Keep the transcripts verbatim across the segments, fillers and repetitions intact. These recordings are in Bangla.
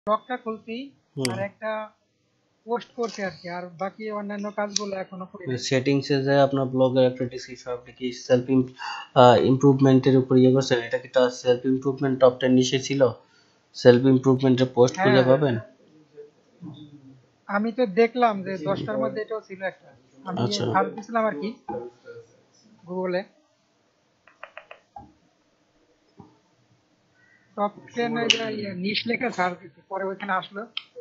ব্লগটা খুলছি হুম আর একটা পোস্ট করছি আর কি, আর বাকি অন্যান্য কাজগুলো এখনো করি নাই। সেটিংস এ যে আপনার ব্লগের একটা ডিসক্রিপশন আপনি কি সেলফ ইমপ্রুভমেন্টের উপর ইয়ে করছেন, এটা কি সেলফ ইমপ্রুভমেন্ট টপ টেন নিচে ছিল? সেলফ ইমপ্রুভমেন্টের পোস্ট খুঁজে হ্যাঁ, পাবেন। আমি তো দেখলাম যে দশটার মধ্যে এটাও ছিল একটা। আমি আচ্ছা সার্চ দিছিলাম আর কি গুগলে, টপ টেন নিশ লেখা সার্চ দিচ্ছি, পরে ওইখানে আসলো।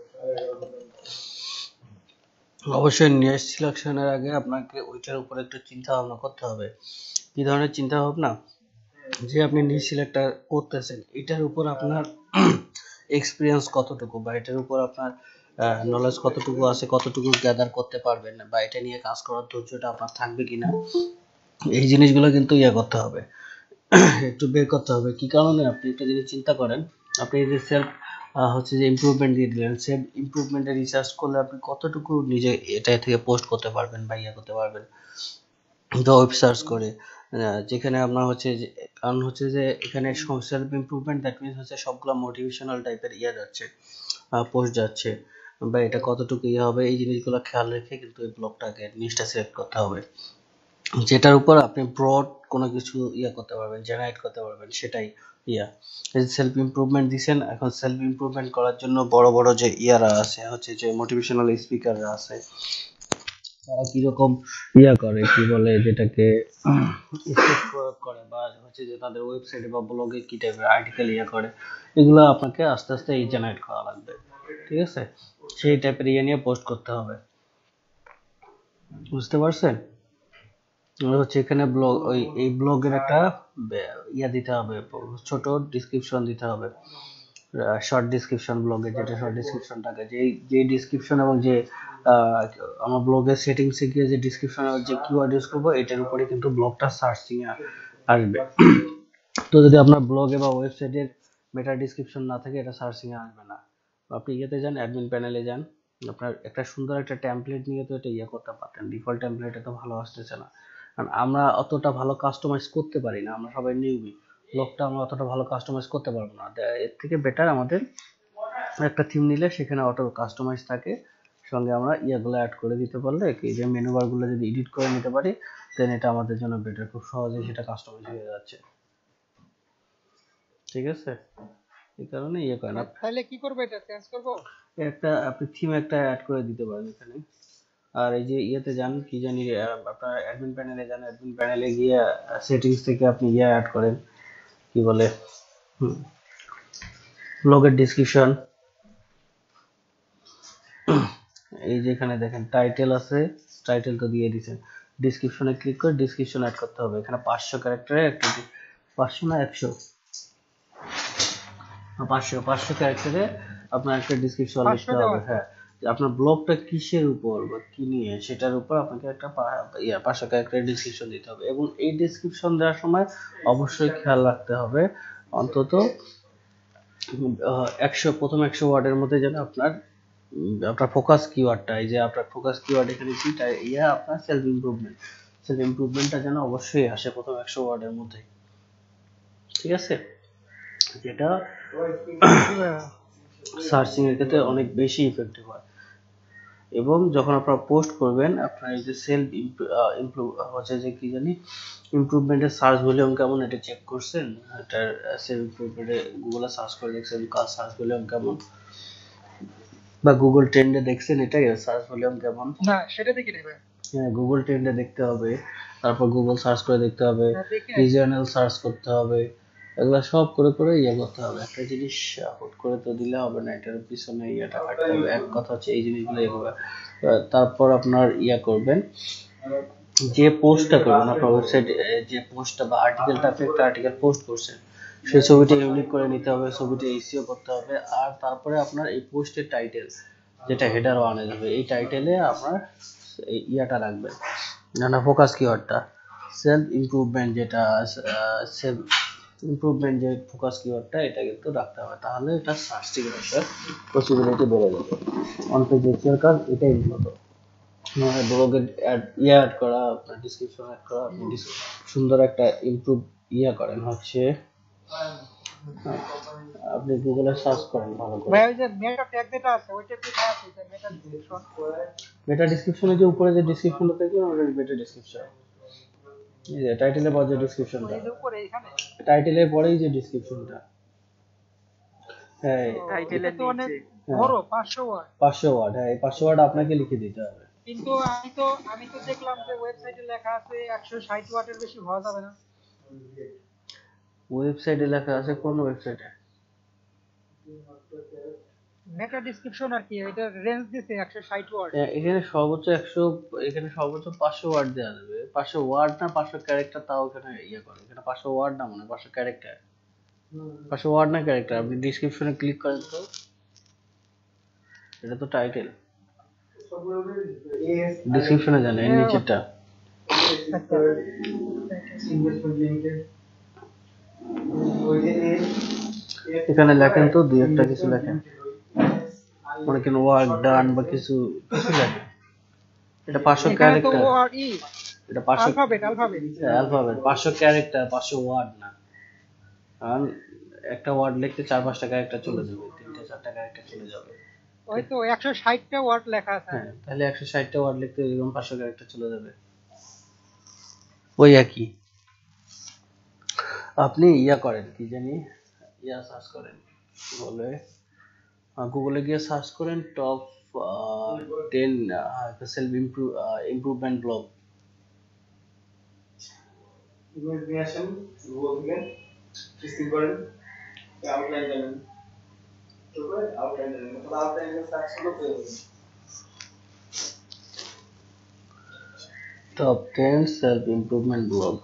অবশ্যই নেক্সট সিলেকশনের আগে আপনাকে ওইটার উপর একটু চিন্তা ভাবনা করতে হবে। কি ধরনের চিন্তা ভাবনা? যে আপনি নিজ সিলেক্টটা করতেছেন এটার উপর আপনার এক্সপিরিয়েন্স কতটুকু, বা এটার উপর আপনার নলেজ কতটুকু আছে, কতটুকু গ্যাদার করতে পারবেন, বা এটা নিয়ে কাজ করার ধৈর্যটা আপনার থাকবে কিনা, এই জিনিসগুলো কিন্তু ইয়ে করতে হবে, একটু বের করতে হবে। কি কারণে? আপনি একটা জিনিস চিন্তা করেন, আপনি এই যে সেলফ হচ্ছে যে ইমপ্রুভমেন্ট দিয়ে দিলেন, সেলফ ইমপ্রুভমেন্টে রিসার্চ করলে আপনি কতটুকু নিজে এটা থেকে পোস্ট করতে পারবেন বা ইয়ে করতে পারবেন ওয়েব সার্চ করে, আহ, যেখানে আপনার হচ্ছে যে, কারণ হচ্ছে যে এখানে সেলফ ইমপ্রুভমেন্ট দ্যাট মিনস হচ্ছে সবগুলো মোটিভেশনাল টাইপের ইয়ে যাচ্ছে, পোস্ট যাচ্ছে, বা এটা কতটুকু ইয়ে হবে এই জিনিসগুলো খেয়াল রেখে কিন্তু এই ব্লগটাকে নিচটা সিলেক্ট করতে হবে, যেটার উপর আপনি ব্রড কোনো কিছু ইয়া করতে পারবেন, জেনারেট করতে পারবেন, সেটাই ইয়া। সেলফ ইমপ্রুভমেন্ট দিছেন, এখন সেলফ ইমপ্রুভমেন্ট করার জন্য বড় বড় যে ইয়ারা আছে, হচ্ছে যে মোটিভেশনাল স্পিকাররা আছে, তারা কিরকম ইয়া করে, কি বলে যেটাকে স্টেপ প্রয়োগ করে, বা হচ্ছে যে তাদের ওয়েবসাইটে বা ব্লগে কি টাইপের আর্টিকেল ইয়া করে, এগুলো আপনাকে আস্তে আস্তে এই জেনারেট করা লাগবে। ঠিক আছে, সেই টাইপের ইয়ে নিয়ে পোস্ট করতে হবে। বুঝতে পারছেন? হচ্ছে এখানে ব্লগ, ওই এই ব্লগের একটা ইয়া দিতে হবে, ছোট ডিসক্রিপশন দিতে হবে, শর্ট ডিসক্রিপশন ব্লগে, যেটা শর্ট ডিসক্রিপশন থাকে, যে যে ডিসক্রিপশন এবং যে আমার ব্লগের সেটিংসে গিয়ে যে ডিসক্রিপশন যে কিওয়ার্ড ইউজ করবো এটার উপরে কিন্তু ব্লগটা সার্চিং এ আসবে। তো যদি আপনার ব্লগে বা ওয়েবসাইটের মেটা ডিসক্রিপশন না থাকে, এটা সার্চিং এ আসবে না। আপনি ইয়েতে যান, অ্যাডমিন প্যানেলে যান, আপনার একটা সুন্দর একটা টেমপ্লেট নিয়ে তো এটা ইয়ে করতে পারতেন, ডিফল্ট টেমপ্লেট এত ভালো আসতেছে না, কারণ আমরা অতটা ভালো কাস্টমাইজ করতে পারি না, আমরা সবাই নিউবি, ব্লগটা আমরা অতটা ভালো কাস্টমাইজ করতে পারবো না। এর থেকে বেটার আমাদের একটা থিম নিলে সেখানে অটো কাস্টমাইজ থাকে, সঙ্গে আমরা ইয়াগুলো অ্যাড করে দিতে পারলে কি, যে মেনু বারগুলো যদি এডিট করে নিতে পারি, দেন এটা আমাদের জন্য বেটার, খুব সহজেই সেটা কাস্টমাইজ হয়ে যাচ্ছে। ঠিক আছে, এই কারণে ইয়ে করেন তা- আপ- তাহলে কি করবো, এটা চেঞ্জ করবো? একটা আপনি থিম একটা অ্যাড করে দিতে পারেন এখানে। আর এই যে ইয়েতে যান, কি জানি আহ, আপনার অ্যাডমিন প্যানেলে যান, অ্যাডমিন প্যানেলে গিয়ে সেটিংস থেকে আপনি ইয়ে অ্যাড করেন, কি বলে, ব্লগের ডিসক্রিপশন, এই যে এখানে দেখেন টাইটেল আছে, টাইটেল তো দিয়ে দিয়েছেন, ডিসক্রিপশনে ক্লিক করে ডিসক্রিপশন অ্যাড করতে হবে, এখানে পাঁচশো ক্যারেক্টারে একটা, পাঁচশো না একশো, পাঁচশো পাঁচশো ক্যারেক্টারে আপনার একটা ডিসক্রিপশন পাঁচশো লিখতে দেওয়া হবে। আছে। হ্যাঁ, যে আপনার ব্লগটা কিসের উপর বা কি নিয়ে, সেটার উপর আপনাকে একটা পা- ইয়া পাঁচশো ক্যারেক্টারের ডিসক্রিপশন দিতে হবে, এবং এই ডিসক্রিপশন দেওয়ার সময় অবশ্যই খেয়াল রাখতে হবে অন্তত একশো, প্রথম একশো ওয়ার্ডের মধ্যে যেন আপনার উম, আপনার ফোকাস কিওয়ার্ডটা, এই যে আপনার ফোকাস কিওয়ার্ড এখানে কি, ইয়া আপনার সেলফ ইমপ্রুভমেন্ট, সেলফ ইমপ্রুভমেন্টটা যেন অবশ্যই আসে প্রথম একশো ওয়ার্ডের মধ্যে। ঠিক আছে, যেটা সার্চিং এর ক্ষেত্রে অনেক বেশি ইফেক্টিভ হয়। এবং যখন আপনারা পোস্ট করবেন, আপনার এই যে সেলফ ইমপ্রুভ হচ্ছে যে কি জানি ইমপ্রুভমেন্টের সার্চ ভলিউম কেমন, এটা চেক করছেন? এটার সেলফ ইমপ্রুভমেন্টে গুগলে সার্চ করে দেখছেন কাজ সার্চ ভলিউম কেমন, বা গুগল ট্রেন্ডে দেখছেন এটাই সার্চ ভলিউম কেমন? না, সেটা দেখি নেবে। হ্যাঁ, গুগল ট্রেন্ডে দেখতে হবে, তারপর গুগল সার্চ করে দেখতে হবে, হ্যাঁ, দেখি নাই। রিজিওনাল সার্চ করতে হবে, এগুলো সব করে করে ইয়ে করতে হবে। একটা জিনিস হুট করে তো দিলে হবে না, এটার পিছনে ইয়েটা থাকতে হবে। এক কথা হচ্ছে এই জিনিসগুলো ইয়ে করবে। আহ, তারপর আপনার ইয়া করবেন, যে পোস্টটা করবেন আপনার ওয়েবসাইট, যে পোস্টটা বা আর্টিকেলটা, আপনি একটা আর্টিকেল পোস্ট করছেন, সেই ছবিটা ইউনিক করে নিতে হবে, ছবিটা এসইও করতে হবে, আর তারপরে আপনার এই পোস্টের টাইটেল, যেটা হেডার ওয়ানে যাবে, এই টাইটেলে আপনার এই ইয়াটা রাখবেন, না ফোকাস কিওয়ার্ডটা সেলফ ইমপ্রুভমেন্ট, যেটা সেলফ ইমপ্রুভমেন্ট যে ফোকাস কিওয়ার্ডটা, এটা কিন্তু রাখতে হবে, তাহলে এটা সার্চিং এর একটা পসিবিলিটি বেড়ে যাবে। অন পেজ এসইওর কাজ এটাই মূলত, মানে ব্লগে অ্যাড ইয়ে অ্যাড করা, আপনার ডিসক্রিপশন অ্যাড করা, আপনি সুন্দর একটা ইমপ্রুভ ইয়া করেন হচ্ছে আপনি গুগলে সার্চ করেন ভালো করে। ভাই ওই যে মেটা ট্যাগ যেটা আছে ওইটা কোথায় আছে, যে মেটা ডেসক্রিপশন? মেটা ডেসক্রিপশনে যে উপরে যে ডেসক্রিপশনটা দেখলেন ওটা মেটা ডেসক্রিপশন। এই যে টাইটেলের পর যে ডেসক্রিপশনটা, এই যে উপরে এখানে টাইটেলের পরেই যে ডেসক্রিপশনটা, হ্যাঁ এটা তো অনেক হ্যাঁ বড়, পাঁচশো ওয়ার্ড। পাঁচশো ওয়ার্ড, হ্যাঁ এই পাঁচশো ওয়ার্ড আপনাকে লিখে দিতে হবে। কিন্তু আমি তো আমি তো দেখলাম যে ওয়েবসাইটে লেখা আছে একশো ষাট ওয়াটের বেশি হওয়া যাবে না। ওয়েবসাইটে লেখা আছে? কোন ওয়েবসাইটে? মেটা ডেসক্রিপশন আর কি, এটা রেঞ্জ দিছে একশো ষাট ওয়াট। এখানে সর্বোচ্চ একশো, এখানে সর্বোচ্চ পাঁচশো ওয়ার্ড দেওয়া যাবে। পাঁচশো ওয়ার্ড না পাঁচশো ক্যারেক্টার, তাও এখানে ইয়ে করে। এখানে পাঁচশো ওয়ার্ড না, মানে পাঁচশো ক্যারেক্টার। পাঁচশো ওয়ার্ড না ক্যারেক্টার। আপনি ডিসক্রিপশনে ক্লিক করেন তো, এটা তো টাইটেল। ডিসক্রিপশনে যান, এর নিচেরটা। এখানে লেখেন তো, দুই একটা কিছু লেখেন, মনে করেন ওয়ার্ক ডান বা কিছু কিছু লেখেন। এটা পাঁচশো এখানে তো ক্যারেক্টার, ওয়ার্ড ই এটা পাঁচশো অ্যালফাবেট অ্যালফাবেট অ্যালফাবেট, পাঁচশো ক্যারেক্টার, পাঁচশো ওয়ার্ড না। কারণ একটা ওয়ার্ড লিখতে চার পাঁচটা ক্যারেক্টার চলে যাবে, তিনটা চারটা ক্যারেক্টার চলে যাবে। ওই তো একশো ষাটটা ওয়ার্ড লেখা আছে। হ্যাঁ, তাহলে একশো ষাটটা ওয়ার্ড লিখতে এরকম পাঁচশো ক্যারেক্টার চলে যাবে, ওই একই। আপনি ইয়া করেন, কি জানি ইয়া সার্চ করেন, বলে গুগলে গিয়ে সার্চ করেন top ten self improve improvement blog. Top ten self improvement blog.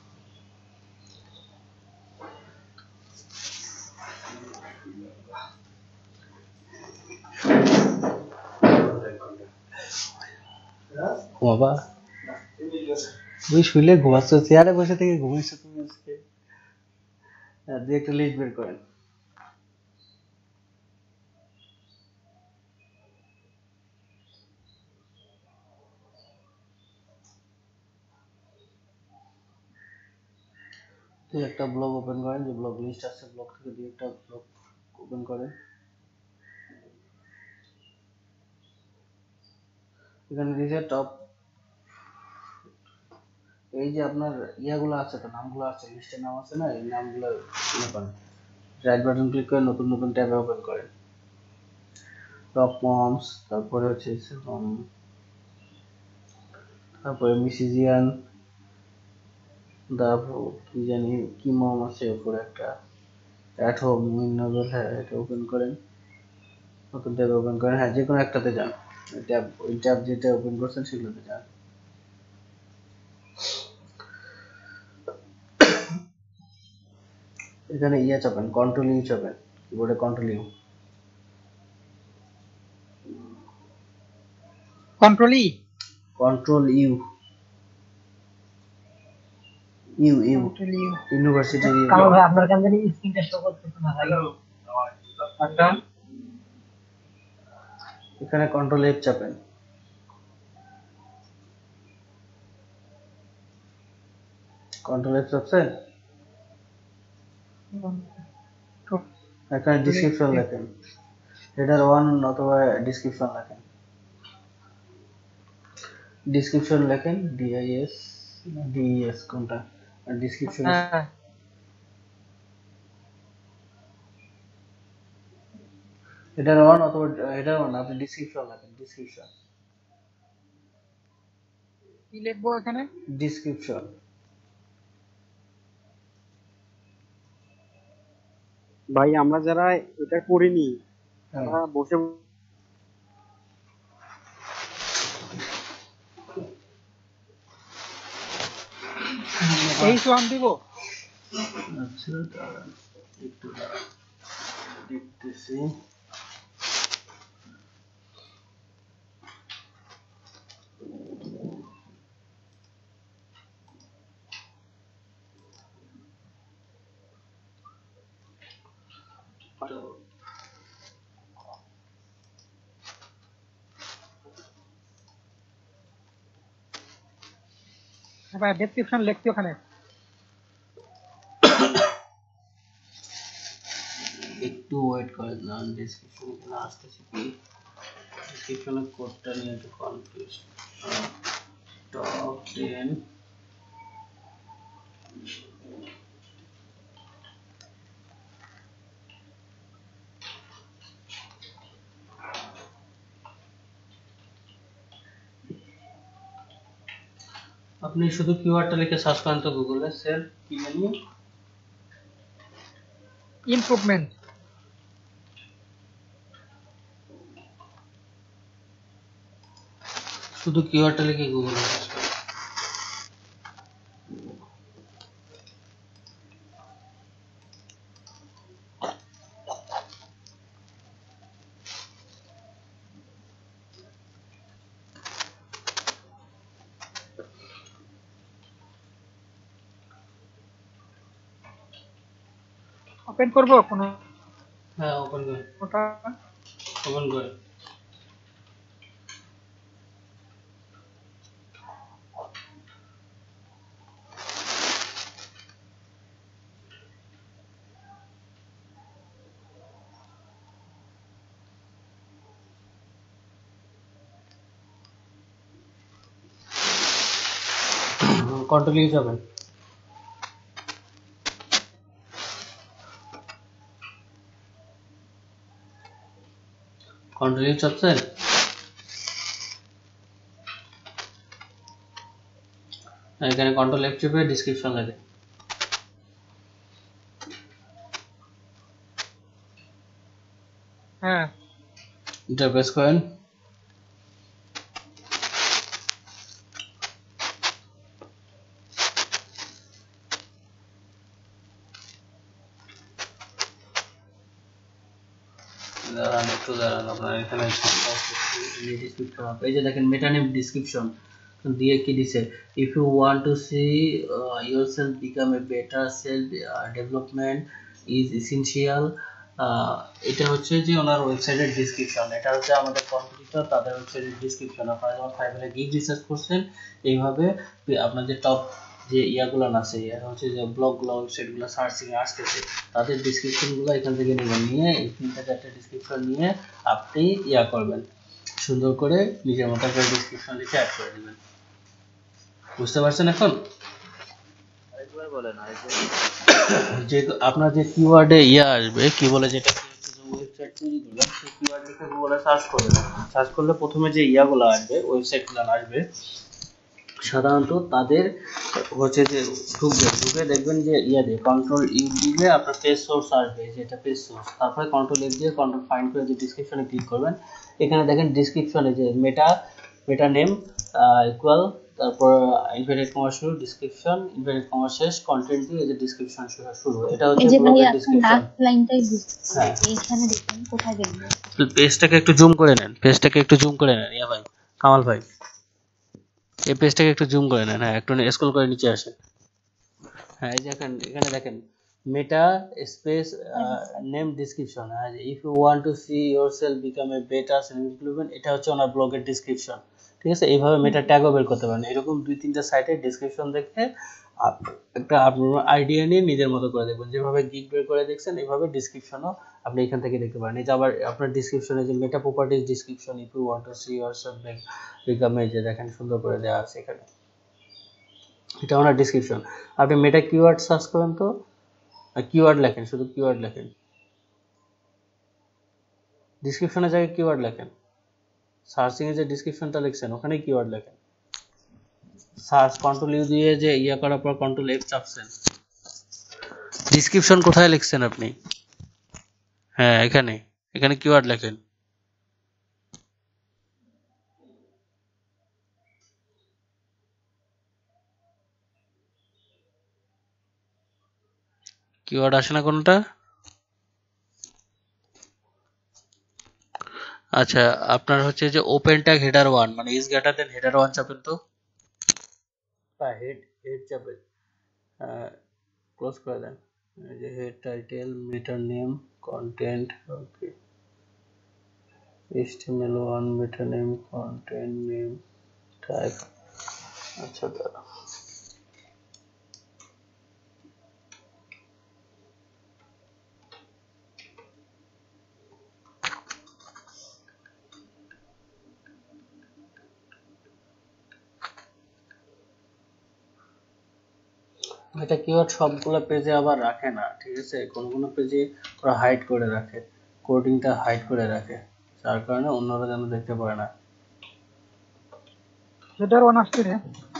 বাবা তুই শুইলে ঘুমাচ্ছ, চেয়ারে বসে থেকে ঘুমাইছো তুমি আজকে? দিয়ে একটা লিস্ট বের করেন। তুই একটা ব্লগ ওপেন করেন, যে ব্লগ লিস্ট আছে ব্লগ থেকে দিয়ে একটা ব্লগ ওপেন করেন। এখানে দিয়েছে টপ, এই যে আপনার ইয়াগুলো আছে তো, নামগুলো আছে, লিস্টের নাম আছে না, এই নামগুলো ইয়ে করেন, রাইট বাটন ক্লিক করে নতুন নতুন ট্যাবে ওপেন করেন। টপ মমস, তারপরে হচ্ছে তারপরে মিসিজিয়ান, তারপর কি জানি কি মম আছে উপরে একটা, অ্যাট হোম উইন নোবেল, হ্যাঁ এটা ওপেন করেন, নতুন ট্যাবে ওপেন করেন। হ্যাঁ যে কোনো একটাতে যান, ট্যাব ওই ট্যাব যেটা ওপেন করছেন সেগুলোতে যান। এখানে ইয়ে চাপেন, কন্ট্রোল ইউ চাপেন, কিবোর্ডে control U. Control E, control U, U U control U. University U. কারণ ভাই আপনার কাছে জানি স্ক্রিনটা শো করতেছে না ভাই। আচ্ছা এখানে কন্ট্রোল এফ চাপেন, কন্ট্রোল এফ চাপছেন। এখানে ডিসক্রিপশন লেখেন, হেডার ওয়ান অথবা ডিসক্রিপশন লেখেন, ডিসক্রিপশন লেখেন ডিআইএস ডিএস কোনটা, ডিসক্রিপশন হেডার ওয়ান অথবা হেডার ওয়ান, আপনি ডিসক্রিপশন লেখেন, ডিসক্রিপশন কি লিখবো এখানে? ডিসক্রিপশন। ভাই আমরা যারা এটা করিনি আমরা বসে এই তো আমি দিব। আচ্ছা দাঁড়ান একটু দাঁড়ান, দেখতেছি। ভাই ডেসক্রিপশন লিখছি ওখানে। ওয়েট করেন না, ডেসক্রিপশন এখানে আসতেছি কি ডেসক্রিপশনের কোডটা নিয়ে একটু কনফিউজ। টপ টেন আপনি শুধু কিওয়ার্ডটা লিখে সার্চ করেন তো গুগলে, সেল কি জানি ইমপ্রুভমেন্ট। শুধু কিওয়ার্ডটা লিখে গুগলে সার্চ করেন। ওপেন করবো কোনো হ্যাঁ ওপেন করে ওটা? ওপেন করে কন্ট্রোল ইউ যাবেন। কন্ট্রোল ইউ চাচ্ছেন, এখানে কন্ট্রোল এফ চেপে ডেসক্রিপশন লাগে, হ্যাঁ এটা প্রেস করেন। দাঁড়ান একটু দাঁড়ান, আপনার এখানে এই যে দেখেন মেটা নেম ডেসক্রিপশন দিয়ে কি দিছে, if you want to see yourself become a better self development is essential. এটা হচ্ছে যে ওনার ওয়েবসাইটের ডেসক্রিপশন, এটা হচ্ছে আমাদের কম্পিটিটর তাদের ওয়েবসাইটের ডেসক্রিপশন। আপনারা যখন ফাইবারে গিগ রিসার্চ করছেন এইভাবে আপনার যে টপ যে ইয়াগুলো আছে, এটা হচ্ছে যে ব্লগগুলো ওয়েবসাইটগুলো সার্চিং এ আসতেছে, তাদের ডেসক্রিপশনগুলো এখান থেকে নেবেন, নিয়ে এই তিনটা চারটে ডেসক্রিপশন নিয়ে আপনি ইয়া করবেন, সুন্দর করে নিজের মতো করে ডেসক্রিপশন লিখে অ্যাড করে দিবেন। বুঝতে পারছেন এখন? আরেকবার বলেন আরেকবার। যে আপনার যে কিওয়ার্ডে ইয়া আসবে, কি বলে যেটা ওয়েবসাইট তৈরি করবেন, সেই কিওয়ার্ড লিখে গুগলে সার্চ করবেন। সার্চ করলে প্রথমে যে ইয়াগুলো আসবে, ওয়েবসাইটগুলো আসবে, সাধারণত তাদের হচ্ছে যে ঢুকবে, ঢুকে দেখবেন যে ইয়া দিয়ে কন্ট্রোল ইউ দিলে আপনার পেজ সোর্স আসবে, যেটা পেজ সোর্স, তারপরে কন্ট্রোল এফ দিয়ে কন্ট্রোল ফাইন্ড করে যে ডিসক্রিপশনে ক্লিক করবেন, এখানে দেখেন ডিসক্রিপশনে যে মেটা মেটা নেম ইকুয়াল, তারপর ইনভার্টেড কমা শুরু, ডিসক্রিপশন ইনভার্টেড কমা শেষ, কন্টেন্ট দিয়ে এই যে ডিসক্রিপশন শুরু, এটা হচ্ছে ব্লগের ডিসক্রিপশন। লাইনটাই বুঝতে এইখানে দেখুন কোথায় দেখবেন, পেজটাকে একটু জুম করে নেন, পেজটাকে একটু জুম করে নেন, ইয়া ভাই কামাল ভাই এই পেজটাকে একটু জুম করে নেন, হ্যাঁ একটু স্ক্রল করে নিচে আসেন। হ্যাঁ এই যে এখানে এখানে দেখেন meta space name description, if you want to see yourself become a better self development, এটা হচ্ছে ওনার ব্লগের ডেসক্রিপশন। ঠিক আছে, এইভাবে মেটা ট্যাগও বের করতে পারেন। এরকম দুই তিনটা সাইটের ডেসক্রিপশন দেখে একটা আপনার আইডিয়া নিয়ে নিজের মতো করে দেখবেন, যেভাবে গিগ বের করে দেখছেন এইভাবে ডেসক্রিপশনও আপনি এখান থেকে দেখতে পারেন। এই যে আবার আপনার ডেসক্রিপশনে যে meta properties description, if you want to see yourself become a, যে দেখেন সুন্দর করে দেওয়া আছে এখানে, এটা ওনার ডেসক্রিপশন। আপনি মেটা কিওয়ার্ড সার্চ করেন তো, কিওয়ার্ড লেখেন, শুধু কিওয়ার্ড লেখেন, ডেসক্রিপশনের জায়গায় কিওয়ার্ড লেখেন, সার্চিং এ যে ডেসক্রিপশনটা লিখছেন ওখানে কিওয়ার্ড লেখেন। সার্চ কন্ট্রোল ইউ দিয়ে যে ইয়া করার পর কন্ট্রোল এফ চাপছেন, ডেসক্রিপশন কোথায় লিখছেন আপনি? হ্যাঁ এখানে, এখানে কিওয়ার্ড লেখেন। কিওয়ার্ড আসে না কোনটা? আচ্ছা আপনার হচ্ছে যে ওপেন ট্যাগ হেডার ওয়ান, মানে is greater than header one চাপেন তো, হেড হেড চাপেন, ক্লোজ করে দেন, এই যে head title meta name content, okay HTML one meta name content name type. আচ্ছা দাঁড়া, এটা কিওয়ার্ড সবগুলো পেজে আবার রাখে না, ঠিক আছে, কোন কোন পেজে ওরা হাইড করে রাখে, কোডিংটা হাইড করে রাখে, যার কারণে অন্যরা যেন দেখতে পারে না। সেটার ওয়ান আসছে রে।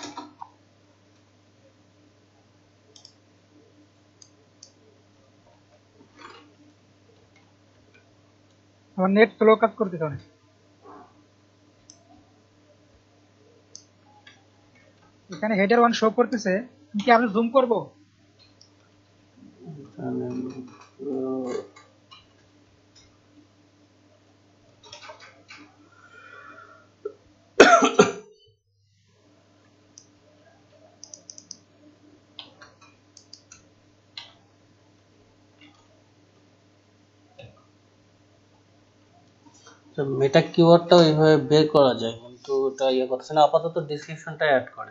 আমার নেট স্লো কাজ করতেছে অনেক। এখানে হেডার ওয়ান শো করতেছে, কি আমি জুম করব? তাহলে, আহ, মেটা কিওয়ার্ডটাও এইভাবে বের করা যায়, কিন্তু ওটা ইয়ে করছে না, আপাতত ডিসক্রিপশনটা অ্যাড করে,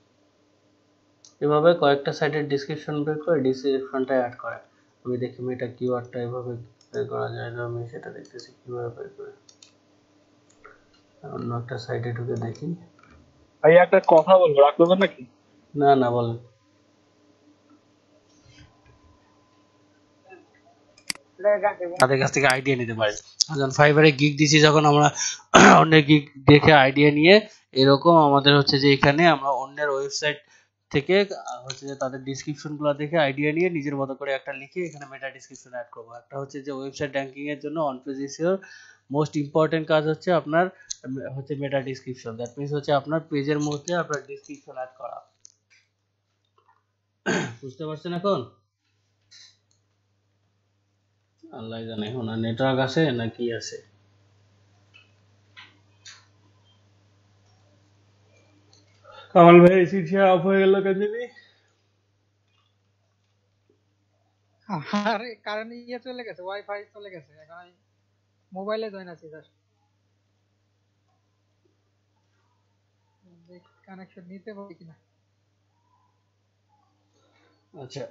এভাবে কয়েকটা সাইটের ডিসক্রিপশন বের করে ডিসক্রিপশনটা অ্যাড করে। আমি দেখি মেটা কিওয়ার্ডটা এভাবে বের করা যায় না, আমি সেটা দেখতেছি কিভাবে বের করে। অন্য একটা সাইটে ঢুকে দেখি। ভাই একটা কথা বলবো, রাগ করবেন নাকি? না না বলেন। তাদের কাছ থেকে আইডিয়া নিতে পারি, যখন ফাইবারে গিগ দিছি, যখন আমরা অন্যের গিগ দেখে আইডিয়া নিয়ে এরকম আমাদের হচ্ছে যে এখানে আমরা অন্যের ওয়েবসাইট থেকে হচ্ছে যে তাদের ডিসক্রিপশন গুলো দেখে আইডিয়া নিয়ে নিজের মতো করে একটা লিখে এখানে মেটা ডিসক্রিপশন অ্যাড করবো। একটা হচ্ছে যে ওয়েবসাইট র্যাঙ্কিং এর জন্য on page SEO most important কাজ হচ্ছে আপনার হচ্ছে মেটা ডিসক্রিপশন, দ্যাট মিন্স হচ্ছে আপনার পেজের মধ্যে আপনার ডিসক্রিপশন অ্যাড করা। বুঝতে পারছেন এখন? আল্লাহ জানে এখন নেটওয়ার্ক আছে না কি আছে। কামাল ভাই সিটিয়া অফ হয়ে গেল কেন জানি? আরে কারেন্ট ইয়ে চলে গেছে, ওয়াইফাই চলে গেছে, এখন আমি মোবাইলে জয়েন আছি স্যার। কানেকশন নিতে পারি কিনা। আচ্ছা,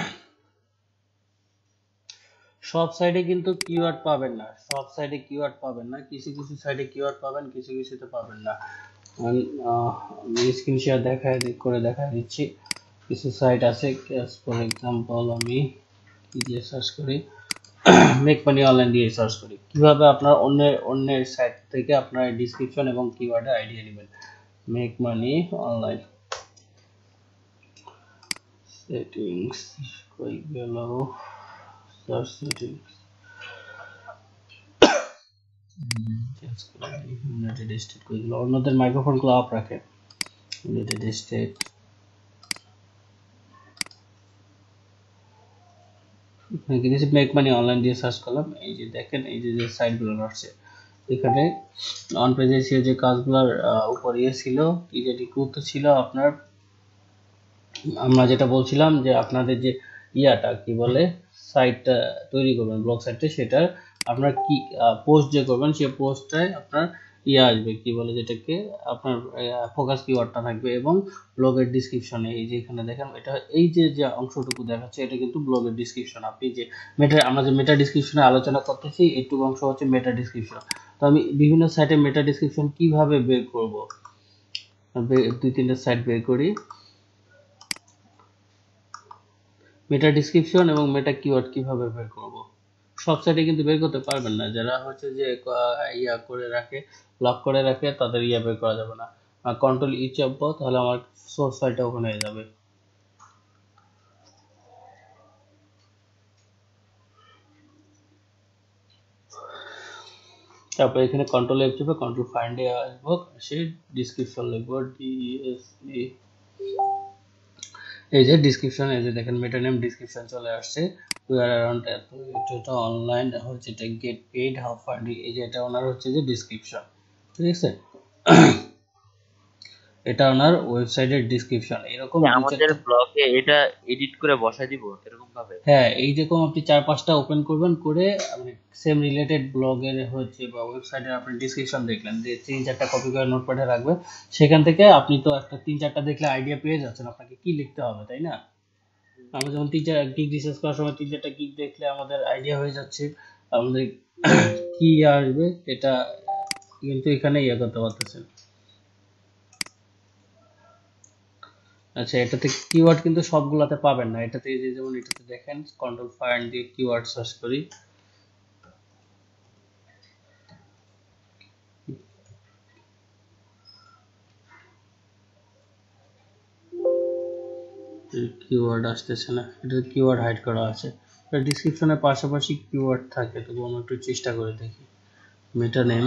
সব সাইডে কিন্তু কিওয়ার্ড পাবেন না, সব সাইডে কিওয়ার্ড পাবেন না, কিছু কিছু সাইডে কিওয়ার্ড পাবেন, কিছু কিছুতে পাবেন না। আমি স্ক্রিন শেয়ার দেখায় করে দেখা দিচ্ছি। কিছু সাইট আছে, ফর এক্সাম্পল আমি কি দিয়ে সার্চ করি, মেক মানি অনলাইন দিয়ে সার্চ করি। কিভাবে আপনার অন্যের অন্যের সাইট থেকে আপনার ডিসক্রিপশন এবং কিওয়ার্ডের আইডিয়া নেবেন। মেক মানি অনলাইন সেটিংস কই গেল, সার্চ সেটিংস ইউনাইটেড স্টেট কই গেল, অন্যদের মাইক্রোফোন গুলো অফ রাখে। United State make money online দিয়ে সার্চ করলাম, এই যে দেখেন এই যে যে সাইটগুলো আসছে এখানে অন পেজে এসে যে কাজগুলোর উপর ইয়ে ছিল, কি যেটি করতে ছিল আপনার, আমরা যেটা বলছিলাম যে আপনাদের যে ইয়াটা কি বলে সাইটটা তৈরি করবেন ব্লগ সাইটে, সেটার আপনার কি পোস্ট যে করবেন সেই পোস্টটায় আপনার ইয়ে আসবে কি বলে যেটাকে আপনার ফোকাস কিওয়ার্ডটা থাকবে এবং ব্লগের ডিসক্রিপশনে এই যে এখানে দেখেন এটা এই যে যে অংশটুকু দেখাচ্ছে এটা কিন্তু ব্লগের ডিসক্রিপশন। আপনি যে মেটা আমরা যে মেটা ডিসক্রিপশনে আলোচনা করতেছি এইটুকু অংশ হচ্ছে মেটা ডিসক্রিপশন। তো আমি বিভিন্ন সাইটে মেটা ডিসক্রিপশন কিভাবে বের করব, দুই তিনটা সাইট বের করি। মেটা ডিসক্রিপশন এবং মেটা কিওয়ার্ড কিভাবে বের করব, সব সাইটে কিন্তু বের করতে পারবেন না, যারা হচ্ছে যে ইয়া করে রাখে লক করে রাখে তাদের ইয়া বের করা যাবে না। কন্ট্রোল ই চাপবো তাহলে আমার সোর্স ফাইলটা ওপেন হয়ে যাবে। তারপর এখানে কন্ট্রোল এফ চেপে কন্ট্রোল ফাইন্ডে আসবো, সেই ডিসক্রিপশন লিখবো ডিএসই, এই যে ডিসক্রিপশন, এই যে দেখেন মেটা নেম ডিসক্রিপশন চলে আসছে। উই আর অ্যারাউন্ড এটা অনলাইন হচ্ছে এটা গেট পেইড হাউ ফান্ডি, এই যে এটা ওনার হচ্ছে যে ডিসক্রিপশন, ঠিক আছে, এটা ওনার ওয়েবসাইটের ডিসক্রিপশন। এরকম আমাদের ব্লগে এটা এডিট করে বসাই দিব এরকম ভাবে। হ্যাঁ, এই যেরকম আপনি চার পাঁচটা ওপেন করবেন করে মানে সেম রিলেটেড ব্লগের হচ্ছে বা ওয়েবসাইটের আপনি ডিসক্রিপশন দেখলেন যে তিন চারটা কপি করে নোটপ্যাডে রাখবে, সেখান থেকে আপনি তো একটা তিন চারটা দেখলে আইডিয়া পেয়ে যাচ্ছেন আপনাকে কি লিখতে হবে, তাই না? আমরা যেমন তিন চার গিগ রিসার্চ করার সময় তিন চারটা গিগ দেখলে আমাদের আইডিয়া হয়ে যাচ্ছে আমাদের কি আসবে, এটা কিন্তু এখানে ইয়ে করতে পারতেছেন। আচ্ছা, এটাতে কিওয়ার্ড কিন্তু সবগুলাতে পাবেন না। এটাতে এই যে যেমন এটাতে দেখেন কন্ট্রোল ফাইন্ড দিয়ে কিওয়ার্ড সার্চ করি, কিওয়ার্ড আসতেছে না, এটা কিওয়ার্ড হাইড করা আছে। ডিসক্রিপশনের পাশাপাশি কিওয়ার্ড থাকে, তবু আমরা একটু চেষ্টা করে দেখি। মেটা নেম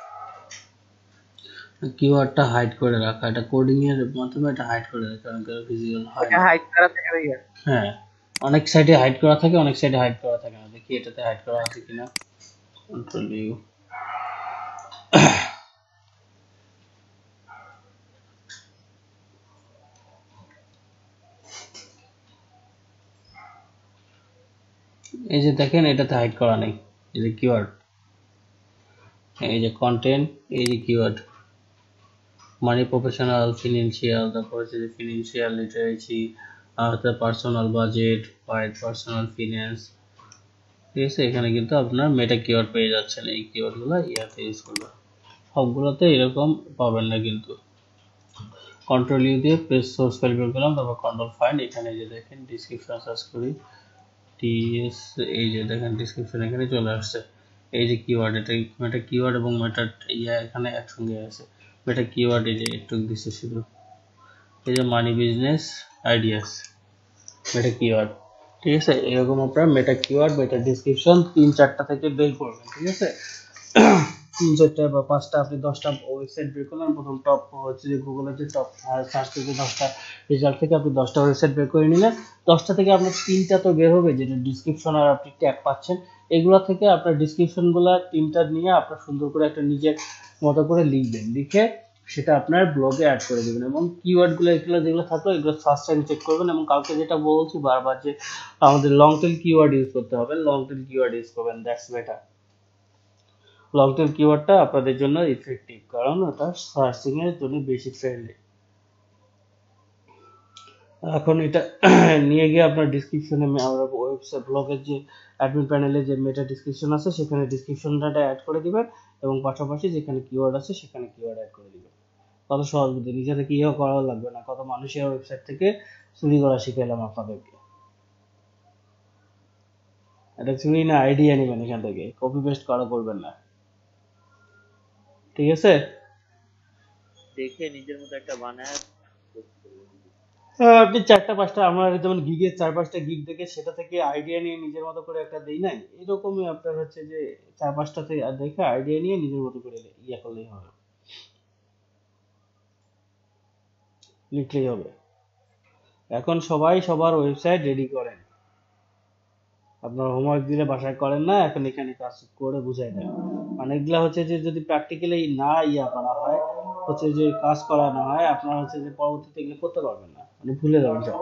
কিওয়ার্ডটা হাইড করে রাখা, এটা কোডিং এর মাধ্যমে এটা হাইড করে রাখা, কারণ ভিজিবল হয় এটা না। হাইড করা থাকে ভাইয়া। হ্যাঁ, অনেক সাইডে হাইড করা থাকে, অনেক সাইডে হাইড করা থাকে না। দেখি এটাতে হাইড করা আছে কিনা। কন্ট্রোল ইউ, এই যে দেখেন এটাতে হাইড করা নেই। এই যে কিওয়ার্ড, এই যে কন্টেন্ট, এই যে কিওয়ার্ড মানি, প্রফেশনাল, ফিনান্সিয়াল, তারপর হচ্ছে যে ফিনান্সিয়াল লিটারেসি, তারপর personal budget, wide personal finance. ঠিক আছে, এখানে কিন্তু আপনার মেটা কিওয়ার্ড পেয়ে যাচ্ছেন। এই কিওয়ার্ডগুলো ইয়াতে ইউজ করবেন, সবগুলোতে এরকম পাবেন না কিন্তু। কন্ট্রোল ইউ দিয়ে পেজ সোর্স ফাইল বের করলাম, তারপর কন্ট্রোল ফাইন্ড, এখানে যে দেখেন ডিসক্রিপশন সার্চ করি, টিএস, এই যে দেখেন ডিসক্রিপশন এখানে চলে আসছে। এই যে কিওয়ার্ড, এটা মেটা কিওয়ার্ড এবং মেটা ইয়া এখানে একসঙ্গে আছে। মেটা কিওয়ার্ড এই যে একটু দিচ্ছে শুধু, এই যে money business ideas, meta keyword. ঠিক আছে, এরকম আপনার মেটা কিওয়ার্ড, মেটা ডিসক্রিপশন তিন চারটা থেকে বের করবেন। ঠিক আছে, তিন চারটা বা পাঁচটা, আপনি দশটা ওয়েবসাইট বের করলেন। প্রথম টপ হচ্ছে যে গুগলের যে টপ সার্চ থেকে দশটা রেজাল্ট থেকে আপনি দশটা ওয়েবসাইট বের করে নিলেন। দশটা থেকে আপনার তিনটা তো বের হবে, যেটা ডিসক্রিপশন আর আপনি ট্যাগ পাচ্ছেন। এগুলো থেকে আপনার ডিসক্রিপশনগুলো তিনটা নিয়ে আপনার সুন্দর করে একটা নিজের মতো করে লিখবেন, লিখে সেটা আপনার ব্লগে অ্যাড করে দেবেন। এবং কিওয়ার্ডগুলো এগুলো যেগুলো থাকলো এগুলো ফার্স্ট টাইম চেক করবেন। এবং কালকে যেটা বলছি বারবার, যে আমাদের লং টেল কিওয়ার্ড ইউজ করতে হবে, লং টেল কিওয়ার্ড ইউজ করবেন, দ্যাটস বেটার। লং টেল কিওয়ার্ডটা আপনাদের জন্য ইফেক্টিভ, কারণ ওটা সার্চিং এর জন্য বেশি ফ্রেন্ডলি। এখন এটা নিয়ে গিয়ে আপনার ডিসক্রিপশনে আমরা ওয়েবসাইট ব্লগের যে অ্যাডমিন প্যানেলে যে মেটা ডিসক্রিপশন আছে সেখানে ডিসক্রিপশনটা অ্যাড করে দিবেন, এবং পাশাপাশি যেখানে কিওয়ার্ড আছে সেখানে কিওয়ার্ড অ্যাড করে দিবেন। কত সহজ বুদ্ধি, নিজে থেকে ইয়েও করাও লাগবে না। কত মানুষের ওয়েবসাইট থেকে চুরি করা শিখাইলাম আপনাদেরকে। এটা চুরি না, আইডিয়া নেবেন এখান থেকে, কপি পেস্ট করা করবেন না। ঠিক আছে, দেখে নিজের মতো একটা বানায় করতে হবে। হ্যাঁ, আপনি চারটা পাঁচটা, আমরা যেমন গিগের চার পাঁচটা গিগ দেখে সেটা থেকে আইডিয়া নিয়ে নিজের মতো করে একটা দেই নাই, এরকমই আপনার হচ্ছে যে চার পাঁচটা থেকে দেখে আইডিয়া নিয়ে নিজের মতো করে ইয়ে করলেই হবে, লিখলেই হবে। এখন সবাই সবার ওয়েবসাইট রেডি করেন, আপনার হোমওয়ার্ক দিলে বাসায় করেন না, এখন এখানে কাজ করে বুঝাই দেন। মানে এগুলা হচ্ছে যে যদি প্র্যাকটিক্যালি না ইয়া করা হয়, হচ্ছে যে কাজ করানো হয়, আপনার হচ্ছে যে পরবর্তীতে এগুলো করতে পারবেন না, মানে ভুলে যাবেন সব।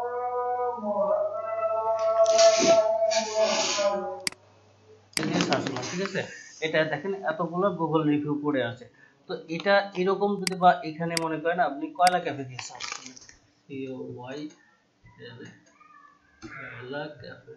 ঠিক আছে, এটা দেখেন এতগুলো গুগল রিভিউ পড়ে আছে। তো এটা এরকম যদি, বা এখানে মনে করেন আপনি কয়লা ক্যাফে দিয়ে সার্চ করলেন, C O Y Koyla cafe,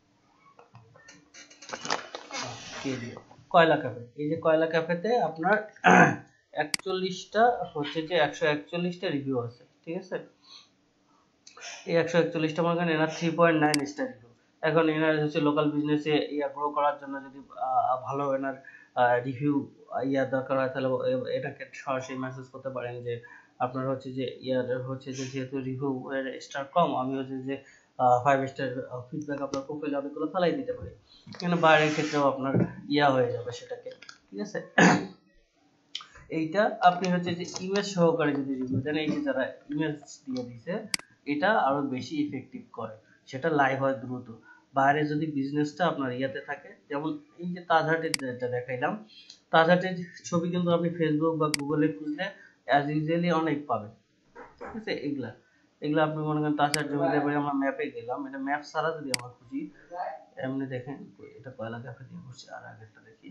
Koyla cafe, এই যে কয়লা ক্যাফেতে আপনার একচল্লিশটা হচ্ছে যে একশো একচল্লিশটা রিভিউ আছে। ঠিক আছে, এই একশো একচল্লিশটা মনে করেন এনার three point nine star review. এখন এনার হচ্ছে লোকাল বিজনেসে ইয়া গ্রো করার জন্য যদি আহ, ভালো এনার রিভিউ ইয়া দরকার হয়, তাহলে এ- এটাকে সরাসরি মেসেজ করতে পারেন যে আপনার হচ্ছে যে ইয়ার হচ্ছে যে যেহেতু রিভিউ এর স্টার কম, আমি হচ্ছে যে ফাইভ স্টার ফিডব্যাক আপনার প্রোফাইলে অনেকগুলো ফেলাই দিতে পারি। এখানে বাইরের ক্ষেত্রেও আপনার ইয়া হয়ে যাবে সেটাকে। ঠিক আছে, এইটা আপনি হচ্ছে যে ইমেজ সহকারে যদি রিভিউ দেন, এই যে যারা ইমেজ দিয়ে দিছে, এটা আরো বেশি ইফেক্টিভ করে, সেটা লাইভ হয় দ্রুত। বাইরে যদি বিজনেসটা আপনার ইয়াতে থাকে, যেমন এই যে তাজহাটের যেটা দেখাইলাম, তাজহাটের ছবি কিন্তু আপনি ফেসবুক বা গুগলে খুঁজলে অ্যাজ ইউজুয়ালি অনেক পাবেন। ঠিক আছে, এগুলা এগুলা আপনি মনে করেন তাজহাট জমিতে বাড়ি, আমরা ম্যাপে গেলাম, এটা ম্যাপ ছাড়া যদি আমরা খুঁজি, এমনি দেখেন এটা কয়লা ক্যাফে দিয়ে খুঁজছি, আর আগেরটা দেখি।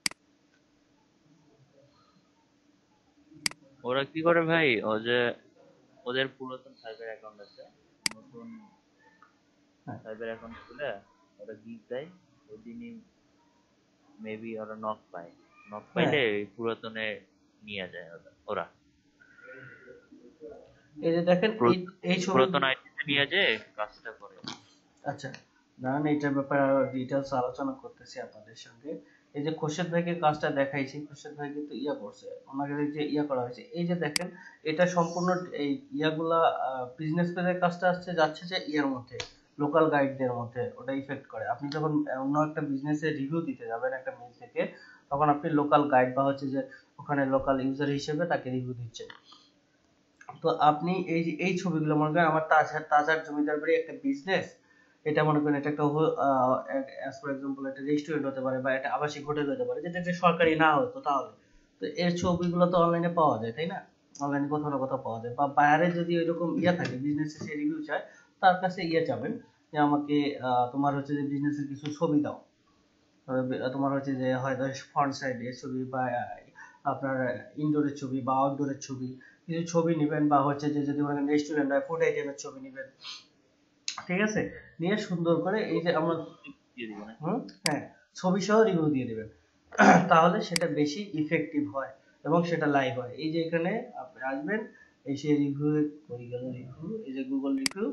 ওরা কি করে ভাই, ও যে ওদের পুরাতন সাইবার অ্যাকাউন্ট আছে, নতুন হ্যাঁ, সাইবার অ্যাকাউন্ট খুলে ওরা গিগ দেয়, ওই দিনই মেবি ওরা নক পায়, নক হ্যাঁ, পাইলে এই পুরাতনে নিয়ে যায় ওরা ওরা। এই যে দেখেন এই এই ছবি পুরাতন আইডিতে নিয়ে যে কাজটা করে। আচ্ছা দাঁড়ান, এইটার ব্যাপারে আরো ডিটেলস আলোচনা করতেছি আপনাদের সঙ্গে। এই যে খোরশেদ ভাইকে কাজটা দেখাইছি, খোরশেদ ভাই কিন্তু ইয়া করছে, ওনাকে যে ইয়া করা হয়েছে, এই যে দেখেন এটা সম্পূর্ণ এই ইয়াগুলা বিজনেস পেজের কাজটা আসছে যাচ্ছে যে ইয়ার মধ্যে, লোকাল গাইডদের মধ্যে ওটা ইফেক্ট করে। আপনি যখন অন্য একটা বিজনেসের রিভিউ দিতে যাবেন একটা মেল থেকে, তখন আপনি লোকাল গাইড বা হচ্ছে যে ওখানে লোকাল ইউজার হিসেবে তাকে রিভিউ দিচ্ছেন। তো আপনি এই যে এই ছবিগুলো মনে করেন আমার তাজহাট তাজহাট জমিদার বাড়ি একটা বিজনেস, এটা মনে করেন এটা একটা অ্যাজ ফর এক্সাম্পল একটা রেস্টুরেন্ট হতে পারে বা একটা আবাসিক হোটেল হতে পারে, যেটা একটা সরকারি না হতো তাহলে। তো এর ছবিগুলো তো অনলাইনে পাওয়া যায় তাই না, অনলাইনে কোথাও না কোথাও পাওয়া যায়। বা বাইরে যদি ওইরকম ইয়া থাকে বিজনেসের সে রিভিউ চায়, তার কাছে ইয়ে যাবেন যে আমাকে আহ, তোমার হচ্ছে যে বিজনেসের কিছু ছবি দাও, আহ, তোমার হচ্ছে যে হয়তো ফ্রন্ট সাইডের ছবি বা আহ, আপনার ইনডোরের ছবি বা আউটডোরের ছবি, কিছু ছবি নেবেন। বা হচ্ছে যে যদি মনে করেন রেস্টুরেন্ট হয় ফুড আইটেমের ছবি নেবেন, ঠিক আছে, নিয়ে সুন্দর করে এই যে আমরা দিয়ে দিব না? হুম হ্যাঁ ছবি সহ রিভিউ দিয়ে দিবেন, তাহলে সেটা বেশি ইফেক্টিভ হয় এবং সেটা লাইভ হয়। এই যে এখানে আপনি আসবেন, এসে রিভিউ কই গেল রিভিউ, এই যে গুগল রিভিউ,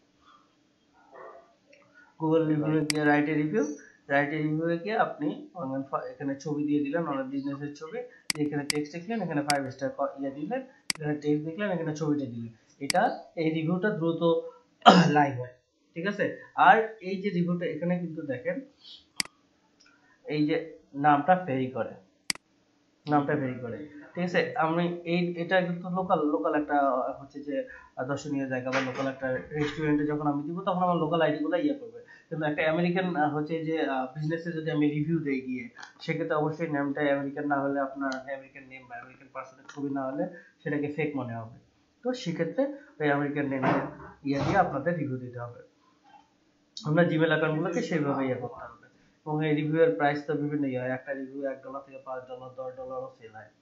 গুগল রিভিউ গিয়ে রাইটে রিভিউ, রাইটে রিভিউ গিয়ে আপনি অনলাইন এখানে ছবি দিয়ে দিলেন, অনলাইন বিজনেসের ছবি, এখানে টেক্সট লিখলেন, এখানে ফাইভ স্টার ইয়ে দিলেন, এখানে টেক্সট দিলেন, এখানে ছবিটা দিলেন। এটা এই রিভিউটা দ্রুত লাইভ হয়, ঠিক আছে। আর এই যে রিভিউটা এখানে কিন্তু দেখেন এই যে নামটা ভেরি করে, নামটা ভেরি করে, ঠিক আছে। আমি এই এটা কিন্তু লোকাল লোকাল একটা হচ্ছে যে দর্শনীয় জায়গা বা লোকাল একটা রেস্টুরেন্টে যখন আমি দিব, তখন আমার লোকাল আইডি গুলো ইয়ে করবে। কিন্তু একটা আমেরিকান হচ্ছে যে বিজনেসে যদি আমি রিভিউ দেই গিয়ে, সেক্ষেত্রে অবশ্যই নেমটা আমেরিকান না হলে, আপনার আমেরিকান নেম বা আমেরিকান পার্সনের ছবি না হলে সেটাকে ফেক মনে হবে। তো সেক্ষেত্রে ওই আমেরিকান নেমের ইয়ে দিয়ে আপনাদের রিভিউ দিতে হবে। আপনার জিমেল অ্যাকাউন্টগুলোকে সেইভাবে ইয়ে করতে হবে। এবং এই রিভিউয়ের প্রাইস তো বিভিন্ন ইয়ে হয়, একটা রিভিউ এক ডলার থেকে পাঁচ ডলার দশ ডলারও সেল হয়।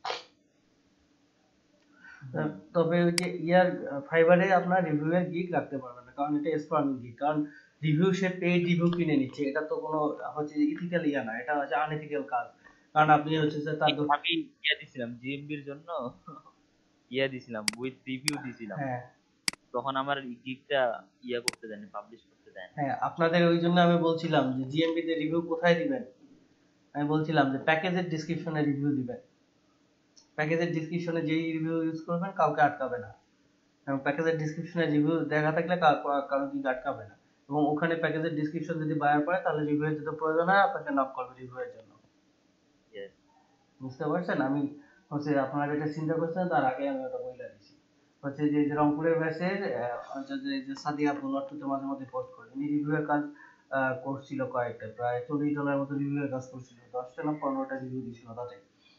তবে ওই যে ইয়ার ফাইবারে আপনার রিভিউয়ের গিগ রাখতে পারবেন না, কারণ এটা স্প্যামিং গিগ। কারণ রিভিউ সে পেইড রিভিউ কিনে নিচ্ছে, এটা তো কোনো হচ্ছে ইথিক্যাল ইয়া না, এটা হচ্ছে আনইথিক্যাল কাজ। কারণ আপনি হচ্ছে যে তার দোকান, আমি ইয়া দিছিলাম জিএমবির জন্য, ইয়া দিছিলাম উইথ রিভিউ দিছিলাম, হ্যাঁ তখন আমার গিগটা ইয়া করতে দেয়নি, পাবলিশ করতে দেয়নি। হ্যাঁ আপনাদের ওই জন্য আমি বলছিলাম যে জিএমবি তে রিভিউ কোথায় দিবেন, আমি বলছিলাম যে প্যাকেজের ডেসক্রিপশনে রিভিউ দিবেন। প্যাকেজের ডেসক্রিপশনে যেই রিভিউ ইউজ করবেন কাউকে আটকাবে না, এবং প্যাকেজের ডেসক্রিপশনে রিভিউ দেখা থাকলে কারো কি আটকাবে না। এবং ওখানে প্যাকেজের ডেসক্রিপশন যদি বায়ার পড়ে, তাহলে রিভিউ যদি প্রয়োজন হয় আপনাকে নক করবে রিভিউ এর জন্য। Yes. বুঝতে পারছেন, আমি হচ্ছে আপনারা যেটা চিন্তা করছেন তার আগে আমি ওটা বলে দিচ্ছি। হচ্ছে যে যে রংপুরের ব্যাচের যে যে সাদিয়া আপু নটুতে মাঝে মধ্যে পোস্ট করে, উনি রিভিউয়ের কাজ আহ, করছিল কয়েকটা, প্রায় চল্লিশ ডলার মতো রিভিউয়ের কাজ করছিল, দশটা না পনেরোটা রিভিউ দিছিল তাতে।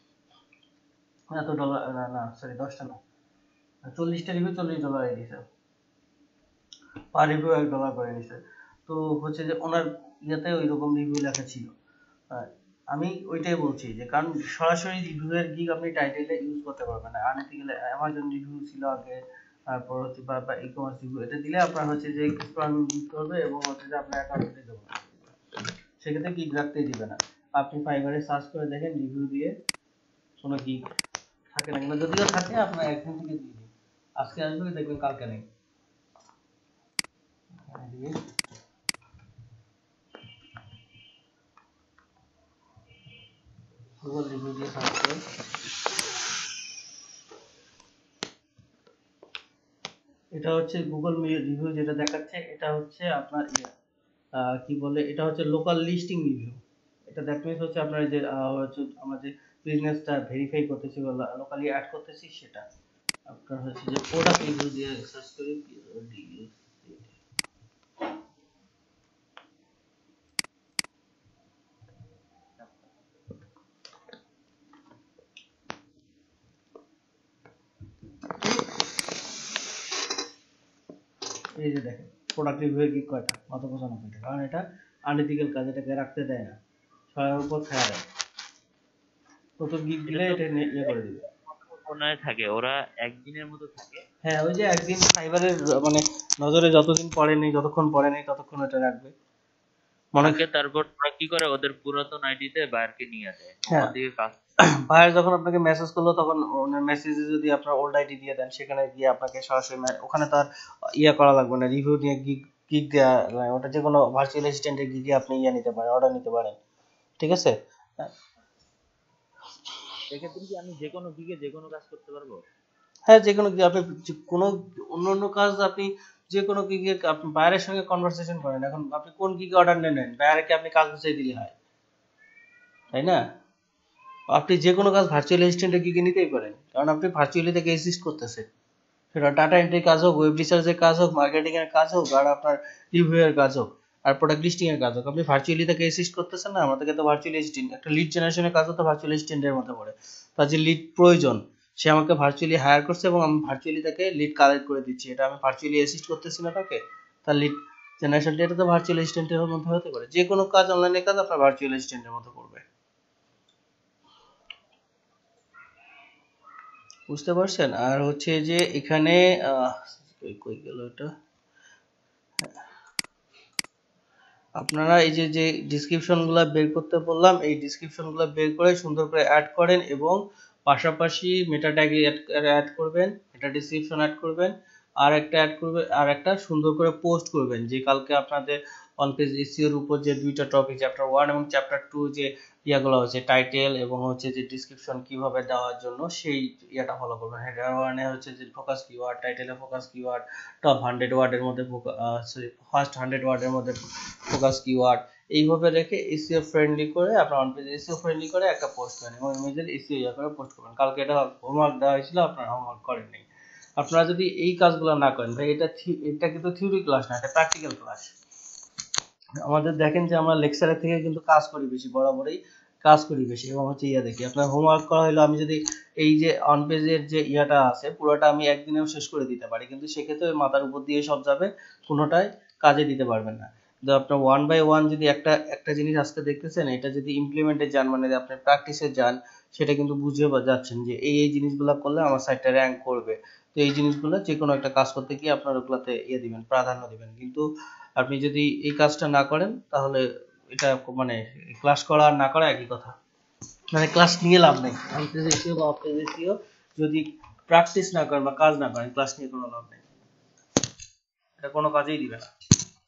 এত ডলার না না সরি দশটা না, চল্লিশটা রিভিউ চল্লিশ ডলারে দিছে, পার রিভিউ এক ডলার করে নিছে। তো হচ্ছে যে ওনার ইয়েতে ওই রকম রিভিউ লেখা ছিল। আর আমি ওইটাই বলছি যে কারণ সরাসরি রিভিউয়ের গিগ আপনি টাইটেলে ইউজ করতে পারবেন না। আনতে গেলে অ্যামাজন রিভিউ ছিল আগে, তারপর হচ্ছে বা ই কমার্স রিভিউ, এটা দিলে আপনার হচ্ছে যে স্প্যাম ইউজ করবে এবং হচ্ছে যে আপনার অ্যাকাউন্টে দেবে, সেক্ষেত্রে গিগ রাখতেই দিবে না। আপনি ফাইবারে সার্চ করে দেখেন রিভিউ দিয়ে কোনো গিগ থাকে না, কিংবা যদিও থাকে আপনার একদিন থেকে দিয়ে দিন, আজকে আসবে দেখবেন কালকে নেই। গুগল রিভিউ দিয়ে সার্চ করে এটা হচ্ছে গুগল রিভিউ যেটা দেখাচ্ছে, এটা হচ্ছে আপনার ইয়ে আহ, কি বলে, এটা হচ্ছে লোকাল লিস্টিং রিভিউ। এটা দ্যাট মিনস হচ্ছে আপনার যে আহ, হচ্ছে আমরা যে বিজনেসটা ভেরিফাই করতেছি বা লোকালি অ্যাড করতেছি, সেটা আপনার হচ্ছে যে প্রোডাক্ট রিভিউ দিয়ে সার্চ করে এই যে দেখেন প্রোডাক্ট রিভিউ কি কয়টা, কত পঁচানব্বইটা, কারণ এটা আনইথিক্যাল কাজ, এটাকে রাখতে দেয় না, সবার উপর খায়া দেয়। প্রথম গিগ দিলে এটা ইয়ে করে দিবে, ওনায় থাকে, ওরা একদিনের মতো থাকে। হ্যাঁ ওই যে একদিন ফাইবারের মানে নজরে যতদিন পড়েনি, যতক্ষণ পড়েনি ততক্ষণ এটা রাখবে মনে। তারপর ওরা কি করে, ওদের পুরাতন আইডিতে বায়ারকে নিয়ে আসে, হ্যাঁ ওদিকে কাজ ভাইয়া যখন আপনাকে মেসেজ করলো তখন ওনার মেসেজে যদি আপনার ওল্ড আইডি দিয়ে দেন, সেখানে গিয়ে আপনাকে সরাসরি মে- ওখানে তো আর ইয়ে করা লাগবে না, রিভিউ নিয়ে গিগ গিগ দেওয়া লাগে। ওটা যে কোনো ভার্চুয়াল অ্যাসিস্ট্যান্টের গিগে আপনি ইয়ে নিতে পারেন, অর্ডার নিতে পারেন। ঠিক আছে? সেক্ষেত্রে কি আমি যে কোনো গিগে যে কোনো কাজ করতে পারবো? হ্যাঁ, যে কোনো আপনি যে কোনো অন্য অন্য কাজ আপনি যে কোনো গিগে আপনি বাইরের সঙ্গে কনভারসেশন করেন। এখন আপনি কোন গিগে অর্ডার নেন, বাইরেকে আপনি কাজ বুঝিয়ে দিলে হয়, তাই না? আপনি যে কোনো কাজ ভার্চুয়াল অ্যাসিস্ট্যান্টের গিগে নিতেই পারেন, কারণ আপনি ভার্চুয়ালি থেকে অ্যাসিস্ট করতেছেন। সেটা ডাটা এন্ট্রি কাজ হোক, ওয়েব রিসার্চের কাজ হোক, মার্কেটিং এর কাজ হোক, আর আপনার রিভিউ এর কাজ হোক, আর প্রোডাক্ট লিস্টিং এর কাজ হোক, আপনি ভার্চুয়ালি থেকে অ্যাসিস্ট করতেছেন না। আমাদেরকে তো ভার্চুয়ালি অ্যাসিস্ট্যান্ট একটা লিড জেনারেশনের কাজও তো ভার্চুয়াল অ্যাসিস্ট্যান্টের মধ্যে পড়ে। তার যে লিড প্রয়োজন, সে আমাকে ভার্চুয়ালি হায়ার করছে এবং আমি ভার্চুয়ালি তাকে লিড কালেক্ট করে দিচ্ছি। এটা আমি ভার্চুয়ালি অ্যাসিস্ট করতেছি না তাকে, তার লিড জেনারেশনটা এটা তো ভার্চুয়াল অ্যাসিস্ট্যান্টের মধ্যে হতে পারে। যে কোনো কাজ, অনলাইনে কাজ আপনার ভার্চুয়াল অ্যাসিস্ট্যান্টের মধ্যে পড়বে। বুঝতে পারছেন? আর হচ্ছে যে এখানে আহ কই কই গেল এটা, আপনারা এই যে যে ডিসক্রিপশনগুলো বের করতে বললাম, এই ডিসক্রিপশনগুলো বের করে সুন্দর করে অ্যাড করেন এবং পাশাপাশি মেটা ট্যাগ অ্যাড করবেন, এটা ডিসক্রিপশন অ্যাড করবেন, আর একটা অ্যাড করবেন, আর একটা সুন্দর করে পোস্ট করবেন যে কালকে আপনাদের অন পেজ এসইও এর উপর যে দুইটা টপিক চ্যাপ্টার ওয়ান এবং চ্যাপ্টার টু যে ইয়াগুলো হচ্ছে টাইটেল এবং হচ্ছে যে ডিসক্রিপশন কিভাবে দেওয়ার জন্য, সেই ইয়াটা ফলো করবেন। হেডার ওয়ানে হচ্ছে যে ফোকাস কিওয়ার্ড, টাইটেলে ফোকাস কিওয়ার্ড, টপ হান্ড্রেড ওয়ার্ডের মধ্যে সরি ফার্স্ট হান্ড্রেড ওয়ার্ডের মধ্যে ফোকাস কিওয়ার্ড, এইভাবে রেখে এসইও ফ্রেন্ডলি করে আপনার অন পেজ এসইও ফ্রেন্ডলি করে একটা পোস্ট করেন এবং ইমেজের এসইও ইয়া করে পোস্ট করবেন। কালকে এটা হোমওয়ার্ক দেওয়া হয়েছিল, আপনারা হোমওয়ার্ক করেন নাই। আপনারা যদি এই কাজগুলো না করেন ভাই, এটা থি- এটা কিন্তু থিওরি ক্লাস না, এটা প্র্যাকটিক্যাল ক্লাস। আমাদের দেখেন যে আমরা লেকচারের থেকে কিন্তু কাজ করি বেশি, বরাবরই কাজ করি বেশি এবং হচ্ছে ইয়া দেখি। আপনার হোমওয়ার্ক করা হলো, আমি যদি এই যে অন পেজের যে ইয়াটা আছে পুরোটা আমি একদিনেও শেষ করে দিতে পারি, কিন্তু সেক্ষেত্রে ওই মাথার উপর দিয়ে সব যাবে, কোনোটাই কাজে দিতে পারবেন না। কিন্তু আপনার ওয়ান বাই ওয়ান যদি একটা একটা জিনিস আজকে দেখতেছেন, এটা যদি ইমপ্লিমেন্টে যান, মানে আপনি প্র্যাকটিসে যান, সেটা কিন্তু বুঝে বা যাচ্ছেন যে এই এই জিনিসগুলো করলে আমার সাইটটা র্যাঙ্ক করবে। তো এই জিনিসগুলো যে কোনো একটা কাজ করতে গিয়ে আপনার ওগুলাতে ইয়ে দিবেন, প্রাধান্য দিবেন। কিন্তু আপনি যদি এই কাজটা না করেন তাহলে এটা মানে ক্লাস করা আর না করা একই কথা, মানে ক্লাস নিয়ে লাভ নেই। অনপেজ এসইও বা অফপেজ এসইও যদি প্র্যাকটিস না করেন বা কাজ না করেন, ক্লাস নিয়ে কোনো লাভ নেই, এটা কোনো কাজেই দিবে না।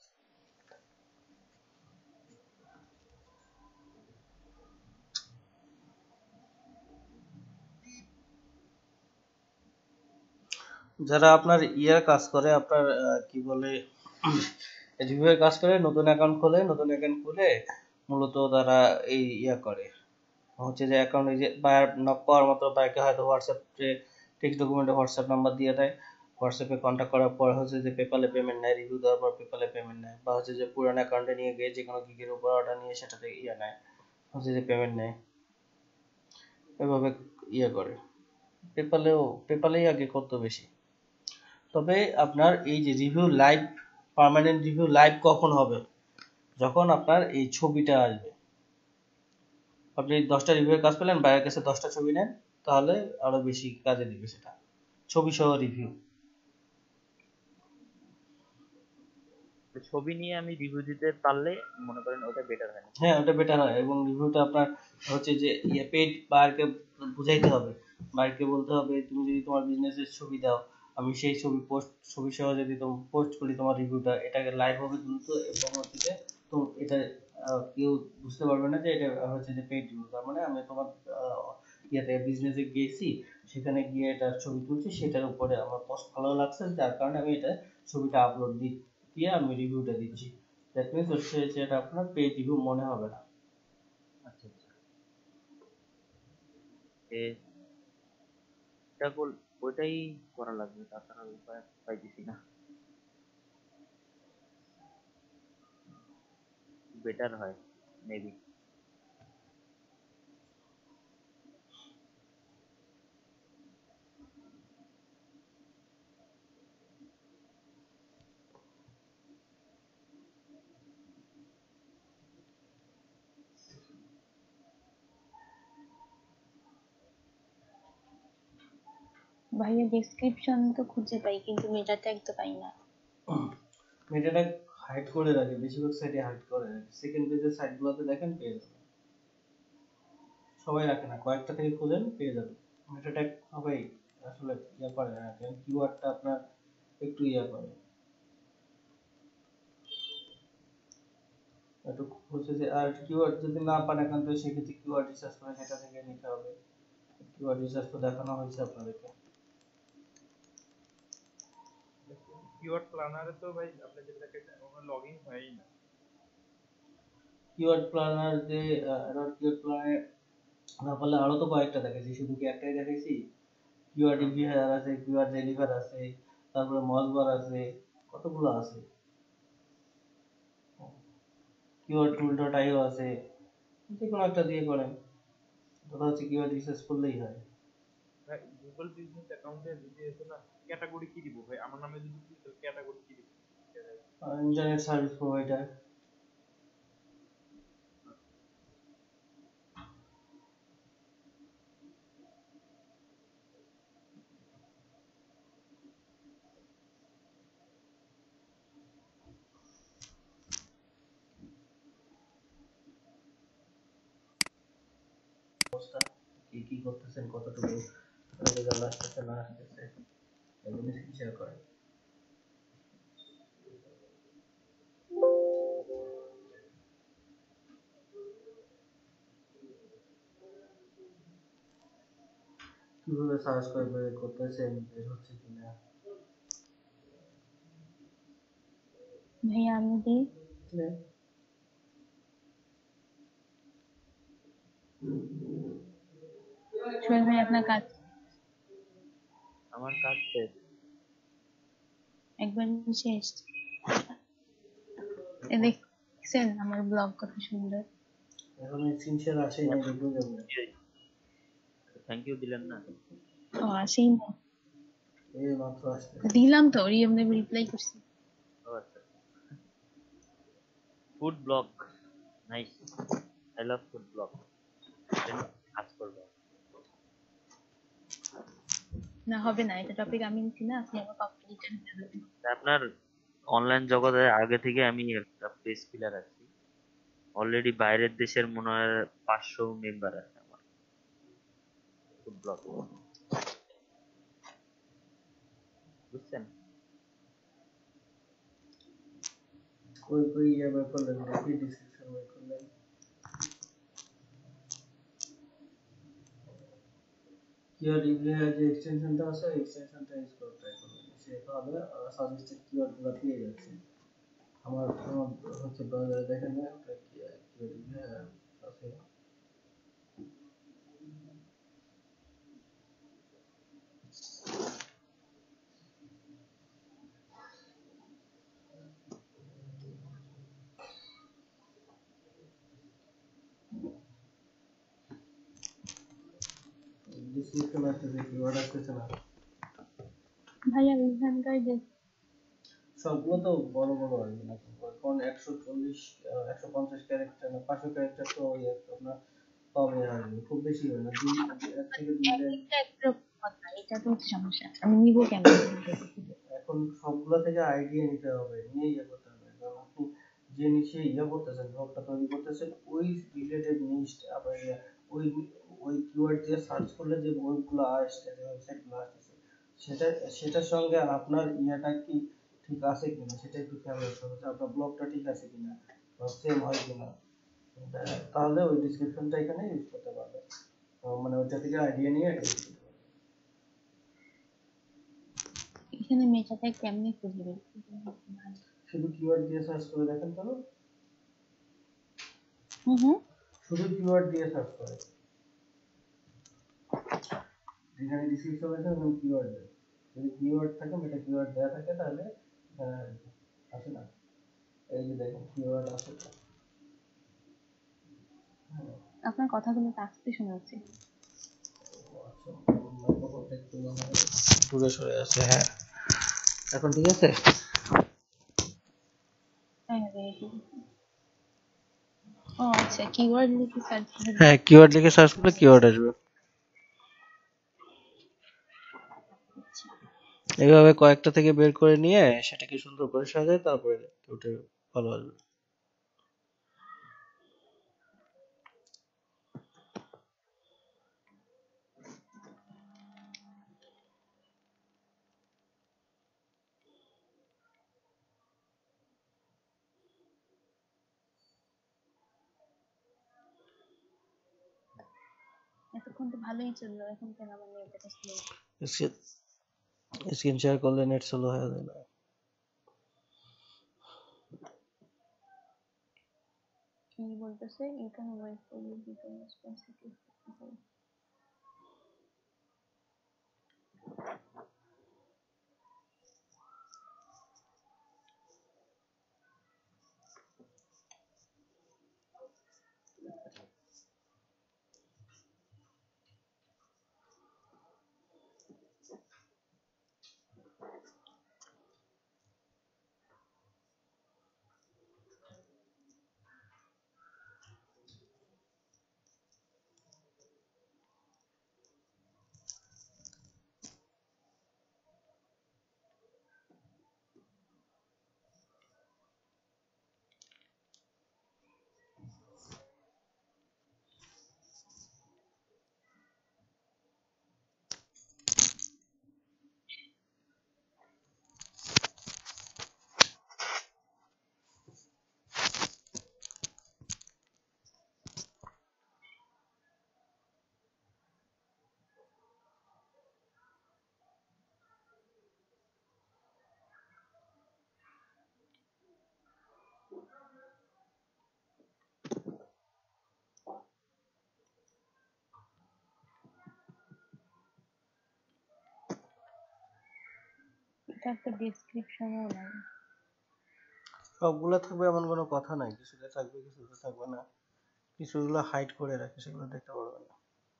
যারা আপনার ইয়ার কাজ করে, আপনার আহ, কি বলে রিভিউয়ের কাজ করে, নতুন অ্যাকাউন্ট খোলে, নতুন অ্যাকাউন্ট খুলে মূলত তারা এই ইয়া করে হচ্ছে যে অ্যাকাউন্ট এই যে বায়ার নক পাওয়ার মতো বাইকে হয়তো হোয়াটসঅ্যাপে টেক্সট ডকুমেন্টে হোয়াটসঅ্যাপ নাম্বার দিয়ে দেয়। হোয়াটসঅ্যাপে কন্ট্যাক্ট করার পর হচ্ছে যে পেপালে পেমেন্ট নেয়, রিভিউ দেওয়ার পর পেপালে পেমেন্ট নেয়, বা হচ্ছে যে পুরান অ্যাকাউন্টে নিয়ে গিয়ে যে কোনো গিগের উপর অর্ডার নিয়ে সেটাতে ইয়ে নেয়, হচ্ছে যে পেমেন্ট নেয়, এভাবে ইয়ে করে। পেপালেও পেপালেই আগে করতো বেশি। তবে আপনার এই যে review live, permanent review live কখন হবে? যখন আপনার এই ছবিটা আসবে। আপনি দশটা রিভিউয়ের কাজ পেলেন, বাইরের কাছে দশটা ছবি নেন, তাহলে আরো বেশি কাজে দিবে সেটা, ছবি সহ রিভিউ। তো ছবি নিয়ে আমি রিভিউ দিতে পারলে মনে করেন ওটা বেটার হয় নাকি? হ্যাঁ, ওটা বেটার হয় এবং রিভিউটা আপনার হচ্ছে যে ইয়ে পেড বায়ারকে বুঝাইতে হবে। বায়ারকে বলতে হবে তুমি যদি তোমার বিজনেসের ছবি দাও, আমি সেই ছবি পোস্ট ছবি সহ যদি তুমি পোস্ট করি তোমার রিভিউটা, এটাকে লাইভ হবে দ্রুত এবং হচ্ছে যে তো এটা আহ, কেউ বুঝতে পারবে না যে এটা হচ্ছে যে পেড রিভিউ। তার মানে আমি তোমার আহ, ইয়েতে বিজনেসে গিয়েছি, সেখানে গিয়ে এটা ছবি তুলছি, সেটার উপরে আমার পোস্ট ভালো লাগছে যার কারণে আমি এটা ছবিটা আপলোড দিই, দিয়ে আমি রিভিউটা দিচ্ছি। দ্যাট মিনস হচ্ছে যেটা আপনার পেজ রিভিউ মনে হবে না। আচ্ছা আচ্ছা, এ- এটা বল ওইটাই করা লাগবে, তাছাড়া উপায় পাইতেছি না। বেটার হয় মেবি। ভাইয়া ডেসক্রিপশন তো খুঁজে পাই কিন্তু মেটা ট্যাগ তো পাই না। মেটাটা হাইড করে রাখে, বেশিরভাগ সাইটে হাইড করে রাখে, সেকেন্ড পেজের সাইটগুলোতে দেখেন পেয়ে যাবেন। সবাই রাখে না, কয়েকটা থেকে খুঁজেন পেয়ে যাবেন। মেটা ট্যাগ সবাই আসলে ইয়া করে না, কারণ কিওয়ার্ডটা আপনার একটু ইয়া করে, একটু খুঁজে যে, আর কিওয়ার্ড যদি না পান একান্ত সেক্ষেত্রে কিওয়ার্ড রিসার্চ করে সেটা থেকে নিতে হবে। কিওয়ার্ড রিসার্চ তো দেখানো হয়েছে আপনাদেরকে। কিওয়ার্ড প্ল্যানারে তো ভাই আপনি যেটা দেখাইছেন ওখানে লগইন হয়ই না। কিওয়ার্ড প্ল্যানার যে অ্যাডওয়ার্ড কিওয়ার্ড প্ল্যানারে না পারলে আরো তো কয়েকটা দেখাইছি, শুধু কি একটাই দেখাইছি? কিওয়ার্ড ইনভিহার আছে, কিওয়ার্ড ডেলিভার আছে, তারপরে মজবার আছে, কতগুলো আছে, কিওয়ার্ড টুল ডট আইও আছে, যে কোনো একটা দিয়ে করেন, ওটা হচ্ছে কিওয়ার্ড রিসার্চ করলেই হয়। ভাই গুগল বিজনেস অ্যাকাউন্টে যদি এসে না ক্যাটাগরি কি দিব ভাই, আমার নামে যদি ক্যাটাগরি কি দিব? Internet service provider. অবস্থা কি কি করতেছেন, কতটুকু রেজাল্ট আসতেছে না আসতেছে, এগুলো শেয়ার করেন। কিভাবে সার্চ করে বের করতেছেন, বের হচ্ছে কিনা। ভাইয়া আমি দিই। সোহেল ভাই আপনার কাজ আমার কাজ শেষ। একবার শেষ। এ দেখছেন আমার ব্লগ কত সুন্দর। এখন সিনশিয়ার আসেই না, দেখবো যাবো। থ্যাংক ইউ দিলেন না? ও আসেই না, এই মাত্র আসছে। দিলাম তো, রিএম দেব রিপ্লাই করছি। ও আচ্ছা, food blog nice, I love food blog. কাজ করবো না হবে না, এটা টপিক আমি নিচ্ছি না, আপনি আমার কম্পিটিটর হয়ে যাবেন। আপনার অনলাইন জগতে আগে থেকে আমি একটা পেজ পিলার আছি, অলরেডি বাইরের দেশের মনে হয় পাঁচশো মেম্বার আছে আমার ফুড ব্লগ, বুঝছেন? কই কই ইয়া বের করলেন, দেখি ডিসক্রিপশন বের করলেন। কিওয়ার্ড ইনভিহার যে এক্সটেনশনটা আছে এক্সটেনশনটা ইউজ করে ট্রাই করবেন, সে তাহলে সাজেস্টেড কিওয়ার্ডগুলো পেয়ে যাচ্ছে। আমার আমার হচ্ছে ব্রাউজারে দেখেন না ওটা কি কিওয়ার্ড ইনভিহার আছে। ডিসক্রিপশন আসতেছে, কিওয়ার্ড আসতেছে না। ভাইয়া এখানকার যে সবগুলো তো বড় বড় আসবে না, এখন একশো চল্লিশ একশো পঞ্চাশ ক্যারেক্টার না পাঁচশো ক্যারেক্টার তো ওই আপনার কমে আসবে, খুব বেশি হবে না, দুই এক থেকে দুই লাইন। একটা একরকম কথা, এটা তো হচ্ছে সমস্যা, আমি নিব কেন? এখন সবগুলো থেকে আইডিয়া নিতে হবে, নিয়ে ইয়ে করতে হবে, কারণ আপনি যে নিচে ইয়ে করতেছেন ব্লগটা তৈরি করতেছেন ওই রিলেটেড নিশ আবার ইয়া- ওই ওই কিওয়ার্ড দিয়ে সার্চ করলে যে ওয়েবগুলো আসছে, যে ওয়েবসাইটগুলো আসতেছে, সেটা সেটার সঙ্গে আপনার ইয়াটা কি ঠিক আছে কিনা সেটা একটু খেয়াল রাখতে হবে, যে আপনার ব্লগটা ঠিক আছে কিনা বা সেম হয় কিনা। তা- তাহলে ওই ডিসক্রিপশনটা এখানে ইউজ করতে পারবে, মানে ওইটা থেকে আইডিয়া নিয়ে এটা use করতে পারবে। এখানে মেটাটা কেমনে খুঁজে বের করব? শুধু কিওয়ার্ড দিয়ে সার্চ করে দেখেন তো, হুম হুম শুধু কিওয়ার্ড দিয়ে সার্চ করে, যেখানে ডিসক্রিপশন আছে ওখানে কিওয়ার্ড দেয়, যদি কিওয়ার্ড থাকে মেটা কিওয়ার্ড দেওয়া থাকে তাহলে আহ, আসে না। এই যে দেখেন কিওয়ার্ড আছে তো। হ্যাঁ, আপনার কথাগুলো তো আসতে শোনা যাচ্ছে। আচ্ছা, মাইক্রোফোনটা একটু মনে হয় দূরে সরে আছে। হ্যাঁ, এখন ঠিক আছে। হ্যাঁ রেডি। ও আচ্ছা, কিওয়ার্ড লিখে সার্চ করে। হ্যাঁ, কিওয়ার্ড লিখে সার্চ করলে কিওয়ার্ড আসবে। এইভাবে কয়েকটা থেকে বের করে নিয়ে সেটাকে সুন্দর করে সাজায় তারপরে ওটা ভালো আসবে। এতক্ষণ তো ভালোই চললো, এখন কেন আমার নেটটা স্লো? স্ক্রিন শেয়ার করলে নেট স্লো হয়ে যায় না? কি বলতেছে? You can wait for you become responsible. এটা একটা ডেসক্রিপশনও নাই। সবগুলো থাকবে এমন কোনো কথা নাই, কিছুটা থাকবে কিছুটা থাকবে না, কিছুগুলো হাইড করে রাখে, সেগুলো দেখতে পারবে না।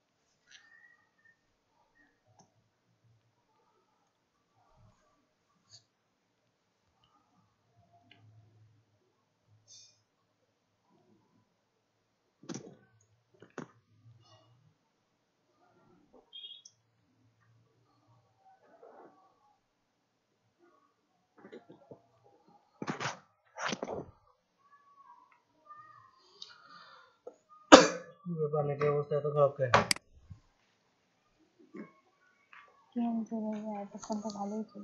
নেটের অবস্থা এত খারাপ কেন? কেন চলে যায়? এতক্ষণ তো ভালোই ছিল।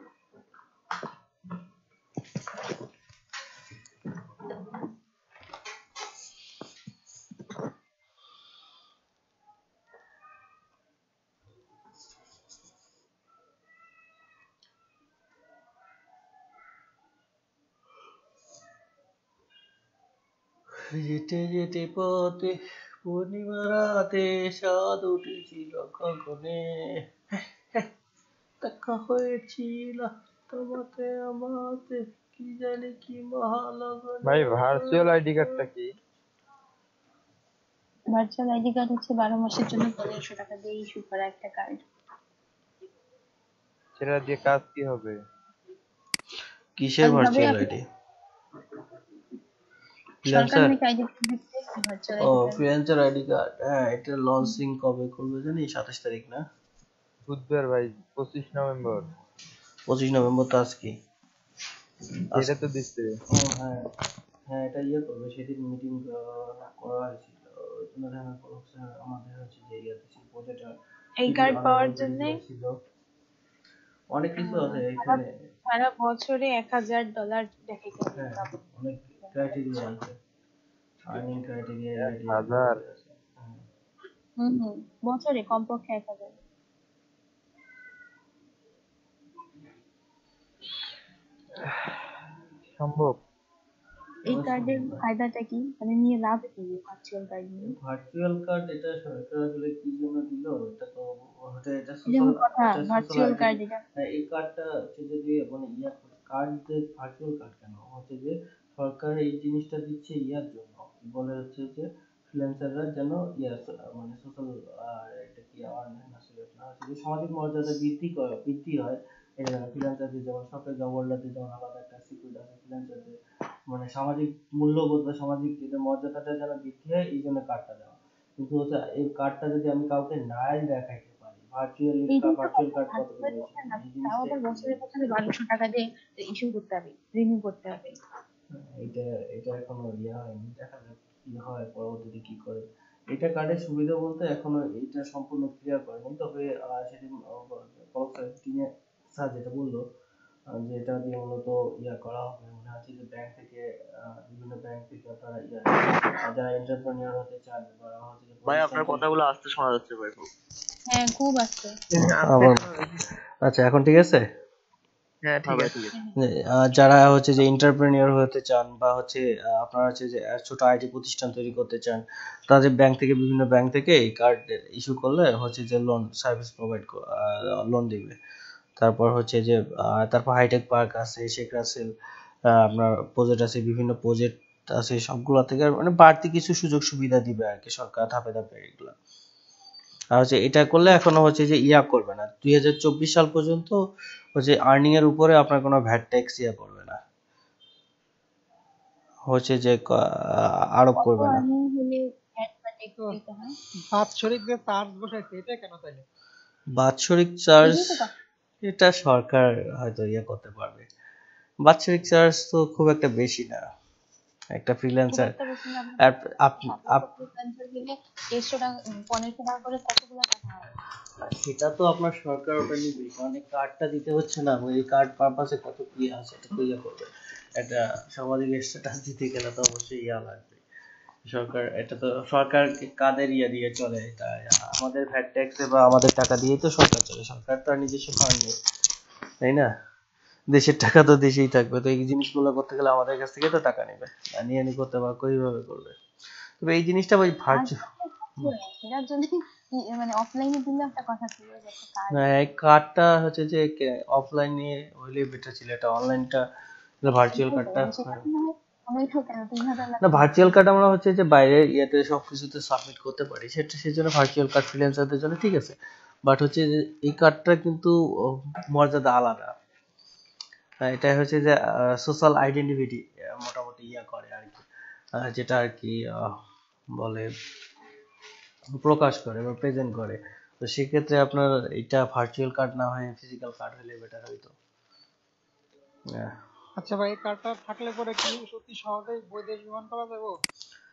যেতে যেতে পথে পূর্ণিমা রাতে সাদ উঠেছিল গগনে, দেখা হয়েছিল তোমাতে আমাতে, কি জানি কি মহালগনে। ভাই ভার্চুয়াল আইডি কার্ডটা কি? ভার্চুয়াল আইডি কার্ড হচ্ছে বারো মাসের জন্য পনেরোশো টাকা দিয়ে ইস্যু করা একটা কার্ড। সেটা দিয়ে কাজ কি হবে? কিসের ওইভাবে ভার্চুয়াল আপনি আইডি? সরকার ফ্রিল্যান্সার? নাকি আইডি কার্ড দিচ্ছে, ভার্চুয়াল ও ID card. Freelancer ID card, হ্যাঁ এটা লঞ্চিং কবে করবে জানি? সাতাশ তারিখ না? বুধবার ভাই, পঁচিশ নভেম্বর। পঁচিশ নভেম্বর তো আজকে। এটা তো দিচ্ছে। ও হ্যাঁ হ্যাঁ, এটা ইয়ে করবে, সেদিন মিটিং করা হয়েছিল, ওই জন্য দেখা করছে আমাদের হচ্ছে যে ইয়ে দিচ্ছে প্রজেক্টটা এই টিভি কার্ড পাওয়ার অনারেবল জন্য ছিল, অনেক কিছু আছে সারা এখানে। সারা বছরে এক হাজার ডলার দেখাইতে হবে হ্যাঁ ইনকাম। অনেক ক্রাইটেরিয়া আছে, আর্নিং ক্রাইটেরিয়া এক ক্রাইটেরিয়া হাজার আছে। হ্যাঁ। হম হম বছরে কমপক্ষে এক হাজার। সম্ভব? এই কার্ডের ফায়দাটা কি, মানে নিয়ে লাভ কি ভার্চুয়াল কার্ড নিয়ে? ভার্চুয়াল কার্ড এটা সরকার আসলে কি জন্য দিল, এটা তো হচ্ছে এটা এই যে সোশ্যাল, আমার কথা, এটা সোশ্যাল ভার্চুয়াল আইডেন্টি। কার্ড এটা এই কার্ডটা হচ্ছে যদি মানে ইয়া কার্ড, ভার্চুয়াল কার্ড কেন হচ্ছে যে সরকার এই জিনিসটা দিচ্ছে ইয়ার জন্য, কি বলে হচ্ছে যে ফ্রিল্যান্সাররা যেন ইয়া মানে সোশ্যাল, এটা কি অনলাইন আসলে না হচ্ছে যে সামাজিক মর্যাদা বৃদ্ধি করে, বৃদ্ধি হয়। এই ফ্রিল্যান্সারদের যেমন সরকারি জব হোল্ডারদের যেমন আলাদা একটা সিকিউরিটি আছে, ফ্রিল্যান্সারদের মানে সামাজিক মূল্যবোধ বা সামাজিক এদের মর্যাদাটা যেন বৃদ্ধি হয়, এই জন্য কার্ডটা দেওয়া। কিন্তু হচ্ছে এই কার্ডটা যদি আমি কাউকে নাই দেখাইতে পারি, ভার্চুয়ালি এইটাই তো ভার্চুয়াল কথা, কার্ড কত করে ভার্চুয়াল বেশি, না, এই তাও জিনিসটা আবার একটু বছরে বছরে বারোশো টাকা দিয়ে ইস্যু করতে হবে, রিনিউ করতে হবে। এটা এটা এখনো ইয়ে হয়নি, দেখা যাক কি হয় পরবর্তীতে কি করে। এটা কার্ডের সুবিধা বলতে এখনো এটা সম্পূর্ণ ক্লিয়ার করেনি, তবে আহ, সেদিন টিনে স্যার যেটা বললো আহ, যে এটা দিয়ে মূলত ইয়া করা হবে, মনে হচ্ছে যে ব্যাংক থেকে আহ, বিভিন্ন ব্যাংক থেকে আপনারা ইয়া আহ, যারা এন্টারপ্রেনিউর হতে চান বা হচ্ছে যে ভাই আপনার কথাগুলো আস্তে শোনা যাচ্ছে ভাই খুব। হ্যাঁ খুব আছে। আবার আচ্ছা এখন ঠিক আছে? হ্যাঁ ঠিক হ্যাঁ ভাই আছে। ঠিক আছে। যে, আহ, যারা হচ্ছে যে এন্টারপ্রেনিয়র হতে চান বা হচ্ছে আহ, আপনারা হচ্ছে যে আহ, ছোট আইটি প্রতিষ্ঠান তৈরি করতে চান, তাদের ব্যাংক থেকে বিভিন্ন ব্যাংক থেকে এই কার্ড ইস্যু করলে হচ্ছে যে লোন সার্ভিস প্রোভাইড লোন দিবে। তারপর হচ্ছে যে আহ, তারপর হাইটেক পার্ক আছে, শেখ রাসেল, আহ, আপনার প্রজেক্ট আছে, বিভিন্ন প্রজেক্ট আছে, সবগুলা থেকে আর মানে বাড়তি কিছু সুযোগ সুবিধা দিবে আর কি সরকার ধাপে ধাপে এগুলা। আর হচ্ছে এটা করলে এখনো হচ্ছে যে ইয়া করবে না, দুই হাজার চব্বিশ সাল পর্যন্ত হচ্ছে আর্নিং এর উপরে আপনার কোনো ভ্যাট ট্যাক্স ইয়া করবে না, হচ্ছে যে ক- আরোপ কত করবে না। আর্নিং হলে ভ্যাট বা ট্যাক্স তো দিতে হয়? বাৎসরিক যে চার্জ বসাইছে এটা কেন তাইলে? বাৎসরিক চার্জ এটাই তো কথা। এটা সরকার হয়তো ইয়া করতে পারবে। বাৎসরিক চার্জ তো খুব একটা বেশি না, একটা খুব ফ্রিল্যান্সার একটা বেশি না। আপনি আপনার ফ্রিল্যান্সার গেলে দেড়শো টাকা পনেরোশো টাকা করে কতগুলো টাকা হয়? সেটা তো আপনার সরকার ওটা নিবে, কারণ এই কার্ডটা দিতে হচ্ছে না, ওই কার্ড পারপাসে কত কি আছে এটা তো ইয়া করবে। একটা সামাজিক স্ট্যাটাস দিতে গেলে তো অবশ্যই ইয়া লাগবে। সরকার এটা তো সরকার কাদের ইয়া দিয়ে চলে, এটা আমাদের ভ্যাট ট্যাক্সে বা আমাদের টাকা দিয়েই তো সরকার চলে, সরকার তো আর নিজস্ব ফান্ড নেই, তাই না? দেশের টাকা তো দেশেই থাকবে, তো এই জিনিসগুলো করতে গেলে আমাদের কাছ থেকে তো টাকা নেবে, আর নিয়ে নি করতে বা কিভাবে করবে। তবে এই জিনিসটা ওই কার্ড ভার্চু এটার জন্য কি- মানে অফলাইনে দিলে একটা কথা ছিল যে একটা কার্ড না, এই কার্ডটা হচ্ছে যে অফলাইনে হইলে বেটার ছিল, এটা অনলাইনটা ভার্চুয়াল সেটাই তো কার্ডটা। মানে সেটা মনে হয় পনেরোশো কেন তিন হাজার না, লাগবে। ভার্চুয়াল কার্ড আমরা হচ্ছে যে বাইরে ইয়েতে সবকিছুতে সাবমিট করতে পারি, সেটা সেই জন্য ভার্চুয়াল কার্ড ফ্রিল্যান্সারদের জন্য ঠিক আছে। বাট হচ্ছে যে এই কার্ডটা কিন্তু ও, মর্যাদা আলাদা। আহ, এটা হচ্ছে যে সোশ্যাল আইডেন্টিটি মোটামুটি ইয়া করে আর কি, আহ, যেটা আর কি আহ, বলে প্রকাশ করে বা প্রেজেন্ট করে। তো সেক্ষেত্রে আপনার এটা ভার্চুয়াল কার্ড না হয় ফিজিক্যাল কার্ড হলে বেটার হইতো। আহ, আচ্ছা ভাই, এই কার্ডটা থাকলে পরে কি সত্যি সহজেই বৈদেশ বিমান করা যাবে?